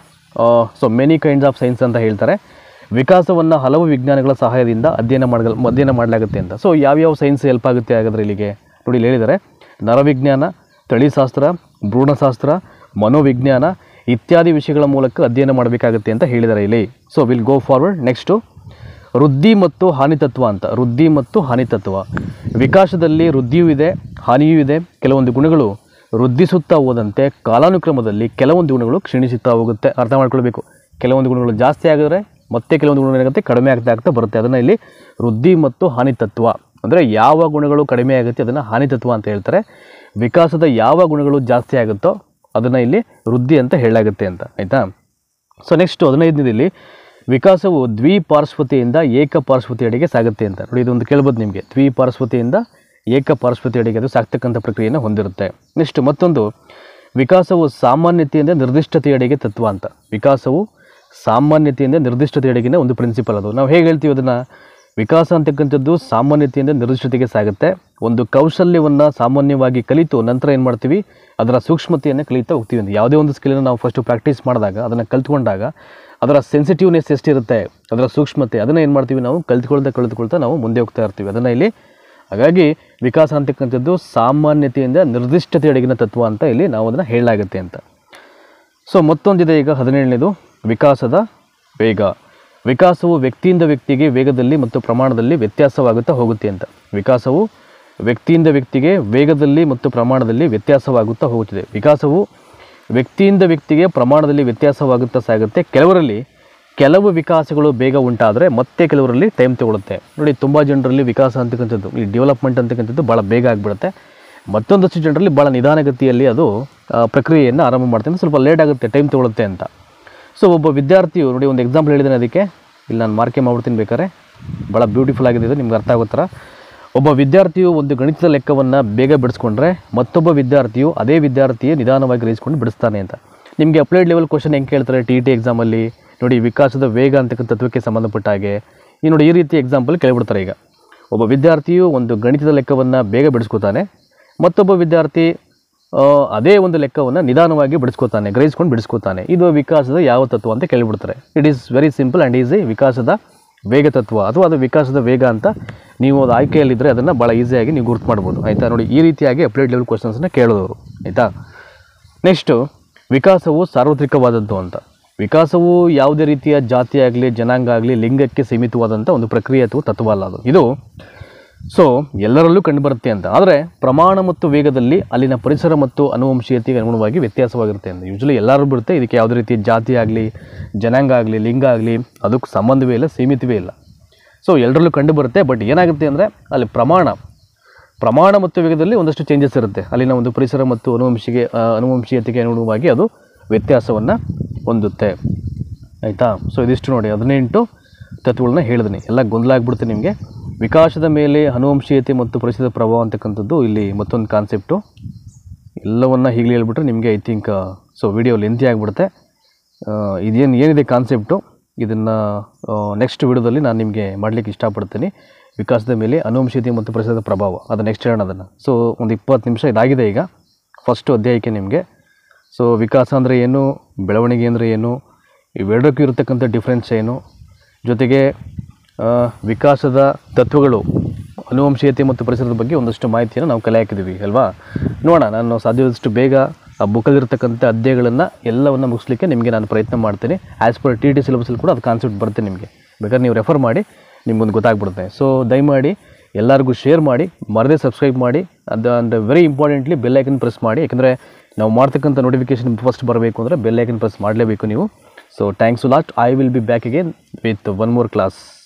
many kinds of science ಅಂತ ಹೇಳ್ತಾರೆ. ವಿಕಾಸವನ್ನು ಹಲವು ವಿಜ್ಞಾನಗಳ ಸಹಾಯದಿಂದ ಅಧ್ಯಯನ ಮಾಡಲಾಗುತ್ತೆ ಅಂತ. ಸೊ ಯಾವ್ಯಾವ ಸೈನ್ಸ್ ಹೆಲ್ಪ್ ಆಗುತ್ತೆ ಹಾಗಾದರೆ ಇಲ್ಲಿಗೆ ನೋಡಿ, ಇಲ್ಲಿ ಹೇಳಿದ್ದಾರೆ ನರವಿಜ್ಞಾನ, ತಳಿಶಾಸ್ತ್ರ, ಭ್ರೂಣಶಾಸ್ತ್ರ, ಮನೋವಿಜ್ಞಾನ ಇತ್ಯಾದಿ ವಿಷಯಗಳ ಮೂಲಕ ಅಧ್ಯಯನ ಮಾಡಬೇಕಾಗುತ್ತೆ ಅಂತ ಹೇಳಿದ್ದಾರೆ ಇಲ್ಲಿ. So will go forward. Next ವೃದ್ಧಿ ಮತ್ತು ಹಾನಿತತ್ವ ಅಂತ. ವೃದ್ಧಿ ಮತ್ತು ಹಾನಿತತ್ವ. ವಿಕಾಸದಲ್ಲಿ ವೃದ್ಧಿಯೂ ಇದೆ, ಹಾನಿಯೂ ಇದೆ. ಕೆಲವೊಂದು ಗುಣಗಳು ವೃದ್ಧಿಸುತ್ತಾ ಹೋದಂತೆ ಕಾಲಾನುಕ್ರಮದಲ್ಲಿ ಕೆಲವೊಂದು ಗುಣಗಳು ಕ್ಷೀಣಿಸುತ್ತಾ ಹೋಗುತ್ತೆ. ಅರ್ಥ ಮಾಡ್ಕೊಳ್ಬೇಕು. ಕೆಲವೊಂದು ಗುಣಗಳು ಜಾಸ್ತಿ ಆಗಿದ್ರೆ ಮತ್ತೆ ಕೆಲವೊಂದು ಗುಣಗಳು ಏನಾಗುತ್ತೆ ಕಡಿಮೆ ಆಗ್ತಾ ಬರುತ್ತೆ. ಅದನ್ನು ಇಲ್ಲಿ ವೃದ್ಧಿ ಮತ್ತು ಹಾನಿ ತತ್ವ, ಅಂದರೆ ಯಾವ ಗುಣಗಳು ಕಡಿಮೆ ಆಗುತ್ತೆ ಅದನ್ನು ಹಾನಿ ತತ್ವ ಅಂತ ಹೇಳ್ತಾರೆ. ವಿಕಾಸದ ಯಾವ ಗುಣಗಳು ಜಾಸ್ತಿ ಆಗುತ್ತೋ ಅದನ್ನು ಇಲ್ಲಿ ವೃದ್ಧಿ ಅಂತ ಹೇಳಲಾಗುತ್ತೆ ಅಂತ, ಆಯಿತಾ. ಸೊ ನೆಕ್ಸ್ಟ್ 15ನೇದಲ್ಲಿ ವಿಕಾಸವು ದ್ವಿಪಾರ್ಶ್ವತೆಯಿಂದ ಏಕಪಾರ್ಶ್ವತೆಯಡೆಗೆ ಸಾಗುತ್ತೆ ಅಂತ. ನೋಡಿ, ಇದೊಂದು ಕೇಳ್ಬೋದು ನಿಮಗೆ. ದ್ವಿಪಾರ್ಶ್ವತೆಯಿಂದ ಏಕಪಾರ್ಶ್ವತೆಯಡೆಗೆ ಅದು ಸಾಕ್ತಕ್ಕಂಥ ಪ್ರಕ್ರಿಯೆಯನ್ನು ಹೊಂದಿರುತ್ತೆ. ನೆಕ್ಸ್ಟ್ ಮತ್ತೊಂದು, ವಿಕಾಸವು ಸಾಮಾನ್ಯತೆಯಿಂದ ನಿರ್ದಿಷ್ಟತೆಯಡೆಗೆ ತತ್ವ ಅಂತ. ವಿಕಾಸವು ಸಾಮಾನ್ಯತೆಯಿಂದ ನಿರ್ದಿಷ್ಟತೆಯಡೆಗಿನ ಒಂದು ಪ್ರಿನ್ಸಿಪಲ್. ಅದು ನಾವು ಹೇಗೆ ಹೇಳ್ತೀವಿ ಅದನ್ನು, ವಿಕಾಸ ಅಂತಕ್ಕಂಥದ್ದು ಸಾಮಾನ್ಯತೆಯಿಂದ ನಿರ್ದಿಷ್ಟತೆಗೆ ಸಾಗುತ್ತೆ. ಒಂದು ಕೌಶಲ್ಯವನ್ನು ಸಾಮಾನ್ಯವಾಗಿ ಕಲಿತು ನಂತರ ಏನು ಮಾಡ್ತೀವಿ, ಅದರ ಸೂಕ್ಷ್ಮತೆಯನ್ನು ಕಲಿತಾ ಹೋಗ್ತೀವಿ ಅಂತ. ಯಾವುದೇ ಒಂದು ಸ್ಕಿಲನ್ನು ನಾವು ಫಸ್ಟು ಪ್ರಾಕ್ಟೀಸ್ ಮಾಡಿದಾಗ, ಅದನ್ನು ಕಲ್ತ್ಕೊಂಡಾಗ ಅದರ ಸೆನ್ಸಿಟಿವ್ನೆಸ್ ಎಷ್ಟಿರುತ್ತೆ, ಅದರ ಸೂಕ್ಷ್ಮತೆ, ಅದನ್ನು ಏನು ಮಾಡ್ತೀವಿ ನಾವು ಕಲಿತ್ಕೊಳ್ತಾ ನಾವು ಮುಂದೆ ಹೋಗ್ತಾ ಇರ್ತೀವಿ. ಅದನ್ನು ಇಲ್ಲಿ ಹಾಗಾಗಿ ವಿಕಾಸ ಅಂತಕ್ಕಂಥದ್ದು ಸಾಮಾನ್ಯತೆಯಿಂದ ನಿರ್ದಿಷ್ಟತೆಯಡೆಗಿನ ತತ್ವ ಅಂತ ಇಲ್ಲಿ ನಾವು ಅದನ್ನು ಹೇಳಲಾಗುತ್ತೆ ಅಂತ. ಸೊ ಮತ್ತೊಂದಿದೆ ಈಗ 17ನೇದು, ವಿಕಾಸದ ವೇಗ. ವಿಕಾಸವು ವ್ಯಕ್ತಿಯಿಂದ ವ್ಯಕ್ತಿಗೆ ವೇಗದಲ್ಲಿ ಮತ್ತು ಪ್ರಮಾಣದಲ್ಲಿ ವ್ಯತ್ಯಾಸವಾಗುತ್ತಾ ಹೋಗುತ್ತೆ ಅಂತ. ವಿಕಾಸವು ವ್ಯಕ್ತಿಯಿಂದ ವ್ಯಕ್ತಿಗೆ ವೇಗದಲ್ಲಿ ಮತ್ತು ಪ್ರಮಾಣದಲ್ಲಿ ವ್ಯತ್ಯಾಸವಾಗುತ್ತಾ ಹೋಗುತ್ತದೆ. ವಿಕಾಸವು ವ್ಯಕ್ತಿಯಿಂದ ವ್ಯಕ್ತಿಗೆ ಪ್ರಮಾಣದಲ್ಲಿ ವ್ಯತ್ಯಾಸವಾಗುತ್ತಾ ಸಾಗುತ್ತೆ. ಕೆಲವು ವಿಕಾಸಗಳು ಬೇಗ ಉಂಟಾದರೆ ಮತ್ತೆ ಕೆಲವರಲ್ಲಿ ಟೈಮ್ ತಗೊಳುತ್ತೆ. ನೋಡಿ, ತುಂಬ ಜನರಲ್ಲಿ ವಿಕಾಸ ಅಂತಕ್ಕಂಥದ್ದು, ಈ ಡೆವಲಪ್ಮೆಂಟ್ ಅಂತಕ್ಕಂಥದ್ದು ಭಾಳ ಬೇಗ ಆಗಿಬಿಡುತ್ತೆ. ಮತ್ತೊಂದಷ್ಟು ಜನರಲ್ಲಿ ಭಾಳ ನಿಧಾನಗತಿಯಲ್ಲಿ ಅದು ಪ್ರಕ್ರಿಯೆಯನ್ನು ಆರಂಭ ಮಾಡ್ತಾರೆ, ಸ್ವಲ್ಪ ಲೇಟ್ ಆಗುತ್ತೆ, ಟೈಮ್ ತಗೊಳುತ್ತೆ ಅಂತ. ಸೊ ಒಬ್ಬ ವಿದ್ಯಾರ್ಥಿಯು, ನೋಡಿ ಒಂದು ಎಕ್ಸಾಂಪಲ್ ಹೇಳಿದ್ದೇನೆ, ಅದಕ್ಕೆ ಇಲ್ಲಿ ನಾನು ಮಾರ್ಕೆ ಮಾಡ್ಬಿಡ್ತೀನಿ ಬೇಕಾದ್ರೆ, ಭಾಳ ಬ್ಯೂಟಿಫುಲ್ ಆಗಿದೆ ಇದು, ನಿಮ್ಗೆ ಅರ್ಥ ಆಗೋ ಥರ. ಒಬ್ಬ ವಿದ್ಯಾರ್ಥಿಯು ಒಂದು ಗಣಿತದ ಲೆಕ್ಕವನ್ನು ಬೇಗ ಬಿಡಿಸ್ಕೊಂಡ್ರೆ ಮತ್ತೊಬ್ಬ ವಿದ್ಯಾರ್ಥಿಯು ಅದೇ ವಿದ್ಯಾರ್ಥಿಯೇ ನಿಧಾನವಾಗಿ ಗ್ರಹಿಸ್ಕೊಂಡು ಬಿಡಿಸ್ತಾನೆ ಅಂತ. ನಿಮಗೆ ಅಪ್ಲೈಡ್ ಲೆವೆಲ್ ಕ್ವಶನ್ ಹೆಂಗೆ ಕೇಳ್ತಾರೆ TET ಎಕ್ಸಾಮಲ್ಲಿ, ನೋಡಿ ವಿಕಾಸದ ವೇಗ ಅಂತಕ್ಕಂಥ ತತ್ವಕ್ಕೆ ಸಂಬಂಧಪಟ್ಟ ಹಾಗೆ ಈ ನೋಡಿ ಈ ರೀತಿ ಎಕ್ಸಾಂಪಲ್ ಕೇಳಿಬಿಡ್ತಾರೆ. ಈಗ ಒಬ್ಬ ವಿದ್ಯಾರ್ಥಿಯು ಒಂದು ಗಣಿತದ ಲೆಕ್ಕವನ್ನು ಬೇಗ ಬಿಡಿಸ್ಕೋತಾನೆ, ಮತ್ತೊಬ್ಬ ವಿದ್ಯಾರ್ಥಿ ಅದೇ ಒಂದು ಲೆಕ್ಕವನ್ನು ನಿಧಾನವಾಗಿ ಗ್ರಹಿಸ್ಕೊಂಡು ಬಿಡಿಸ್ಕೋತಾನೆ. ಇದು ವಿಕಾಸದ ಯಾವ ತತ್ವ ಅಂತ ಕೇಳಿಬಿಡ್ತಾರೆ. It is very simple and easy. ವಿಕಾಸದ ವೇಗ ತತ್ವ ಅಥವಾ ಅದು ವಿಕಾಸದ ವೇಗ ಅಂತ ನೀವು ಅದು ಆಯ್ಕೆಯಲ್ಲಿದ್ದರೆ ಅದನ್ನು ಭಾಳ ಈಸಿಯಾಗಿ ನೀವು ಗುರುತು ಮಾಡ್ಬೋದು, ಆಯಿತಾ. ನೋಡಿ ಈ ರೀತಿಯಾಗಿ ಅಪ್ಲೈಡ್ ಲೆವೆಲ್ ಕ್ವಶನ್ಸನ್ನು ಕೇಳೋದವರು, ಆಯಿತಾ. ನೆಕ್ಸ್ಟು, ವಿಕಾಸವು ಸಾರ್ವತ್ರಿಕವಾದದ್ದು ಅಂತ. ವಿಕಾಸವು ಯಾವುದೇ ರೀತಿಯ ಜಾತಿ ಆಗಲಿ, ಜನಾಂಗ ಆಗಲಿ, ಲಿಂಗಕ್ಕೆ ಸೀಮಿತವಾದಂಥ ಒಂದು ಪ್ರಕ್ರಿಯೆ ಅಥವಾ ತತ್ವ ಅಲ್ಲ ಅದು. ಇದು ಸೊ ಎಲ್ಲರಲ್ಲೂ ಕಂಡುಬರುತ್ತೆ ಅಂತ. ಆದರೆ ಪ್ರಮಾಣ ಮತ್ತು ವೇಗದಲ್ಲಿ ಅಲ್ಲಿನ ಪರಿಸರ ಮತ್ತು ಅನುವಂಶೀಯತೆಗೆ ಅನುಗುಣವಾಗಿ ವ್ಯತ್ಯಾಸವಾಗಿರುತ್ತೆ ಅಂತ. ಯೂಶ್ವಲಿ ಎಲ್ಲರೂ ಬಿಡುತ್ತೆ, ಇದಕ್ಕೆ ಯಾವುದೇ ರೀತಿಯ ಜಾತಿ ಆಗಲಿ, ಜನಾಂಗ ಆಗಲಿ, ಲಿಂಗ ಆಗಲಿ ಅದಕ್ಕೆ ಸಂಬಂಧವೇ ಇಲ್ಲ, ಸೀಮಿತವೇ ಇಲ್ಲ. ಸೊ ಎಲ್ಲರಲ್ಲೂ ಕಂಡುಬರುತ್ತೆ. ಬಟ್ ಏನಾಗುತ್ತೆ ಅಂದರೆ ಅಲ್ಲಿ ಪ್ರಮಾಣ ಮತ್ತು ವೇಗದಲ್ಲಿ ಒಂದಷ್ಟು ಚೇಂಜಸ್ ಇರುತ್ತೆ. ಅಲ್ಲಿನ ಒಂದು ಪರಿಸರ ಮತ್ತು ಅನುವಂಶೀಯತೆಗೆ ಅನುಗುಣವಾಗಿ ಅದು ವ್ಯತ್ಯಾಸವನ್ನು ಹೊಂದುತ್ತೆ, ಆಯಿತಾ. ಸೊ ಇದಿಷ್ಟು ನೋಡಿ 18 ತತ್ವಗಳನ್ನ ಹೇಳಿದ್ದೀನಿ. ಎಲ್ಲ ಗೊಂದಲ ಆಗಿಬಿಡುತ್ತೆ ನಿಮಗೆ. ವಿಕಾಸದ ಮೇಲೆ ಅನುವಂಶೀಯತೆ ಮತ್ತು ಪರಿಸರದ ಪ್ರಭಾವ ಅಂತಕ್ಕಂಥದ್ದು ಇಲ್ಲಿ ಮತ್ತೊಂದು ಕಾನ್ಸೆಪ್ಟು. ಎಲ್ಲವನ್ನು ಹೀಗೆ ಹೇಳ್ಬಿಟ್ರೆ ನಿಮಗೆ I think so video lengthy ಆಗಿಬಿಡುತ್ತೆ. ಏನಿದೆ ಕಾನ್ಸೆಪ್ಟು, ಇದನ್ನು ನೆಕ್ಸ್ಟ್ ವಿಡಿಯೋದಲ್ಲಿ ನಾನು ನಿಮಗೆ ಮಾಡಲಿಕ್ಕೆ ಇಷ್ಟಪಡ್ತೀನಿ. ವಿಕಾಸದ ಮೇಲೆ ಅನುವಂಶೀಯತೆ ಮತ್ತು ಪರಿಸರದ ಪ್ರಭಾವ, ಅದು ನೆಕ್ಸ್ಟ್ ಹೇಳೋಣ ಅದನ್ನು. ಸೊ ಒಂದು 20 ನಿಮಿಷ ಇದಾಗಿದೆ ಈಗ ಫಸ್ಟು ಅಧ್ಯಾಯಕ್ಕೆ ನಿಮಗೆ. ಸೊ ವಿಕಾಸ ಅಂದರೆ ಏನು, ಬೆಳವಣಿಗೆ ಅಂದರೆ ಏನು, ಇವೆರಡಕ್ಕೂ ಇರತಕ್ಕಂಥ ಡಿಫ್ರೆನ್ಸ್ ಏನು, ಜೊತೆಗೆ ವಿಕಾಸದ ತತ್ವಗಳು, ಅನುವಂಶೀಯತೆ ಮತ್ತು ಪರಿಸರದ ಬಗ್ಗೆ ಒಂದಷ್ಟು ಮಾಹಿತಿಯನ್ನು ನಾವು ಕಲೆ ಹಾಕಿದ್ದೀವಿ ಅಲ್ವಾ. ನೋಡೋಣ, ನಾನು ಸಾಧ್ಯವಾದಷ್ಟು ಬೇಗ ಆ ಬುಕ್ಕಲ್ಲಿರ್ತಕ್ಕಂಥ ಅಧ್ಯಾಯಗಳನ್ನು ಎಲ್ಲವನ್ನು ಮುಗಿಸ್ಲಿಕ್ಕೆ ನಿಮಗೆ ನಾನು ಪ್ರಯತ್ನ ಮಾಡ್ತೀನಿ. ಆ್ಯಸ್ ಪರ್ TET ಸಿಲೆಬಸಲ್ಲಿ ಕೂಡ ಅದು ಕಾನ್ಸೆಪ್ಟ್ ಬರುತ್ತೆ ನಿಮಗೆ. ಬೇಕಾದ್ರೆ ನೀವು ರೆಫರ್ ಮಾಡಿ, ನಿಮ್ಗೊಂದು ಗೊತ್ತಾಗ್ಬಿಡುತ್ತೆ. ಸೊ ದಯಮಾಡಿ ಎಲ್ಲರಿಗೂ ಶೇರ್ ಮಾಡಿ, ಮರದೇ ಸಬ್ಸ್ಕ್ರೈಬ್ ಮಾಡಿ, and very importantly bell icon press ಮಾಡಿ. ಯಾಕಂದರೆ ನಾವು ಮಾಡ್ತಕ್ಕಂಥ ನೋಟಿಫಿಕೇಷನ್ ಫಸ್ಟ್ ಬರಬೇಕು ಅಂದರೆ ಬೆಲ್ ಐಕನ್ ಪ್ರೆಸ್ ಮಾಡಲೇಬೇಕು ನೀವು. So thanks a lot. I will be back again with one more class.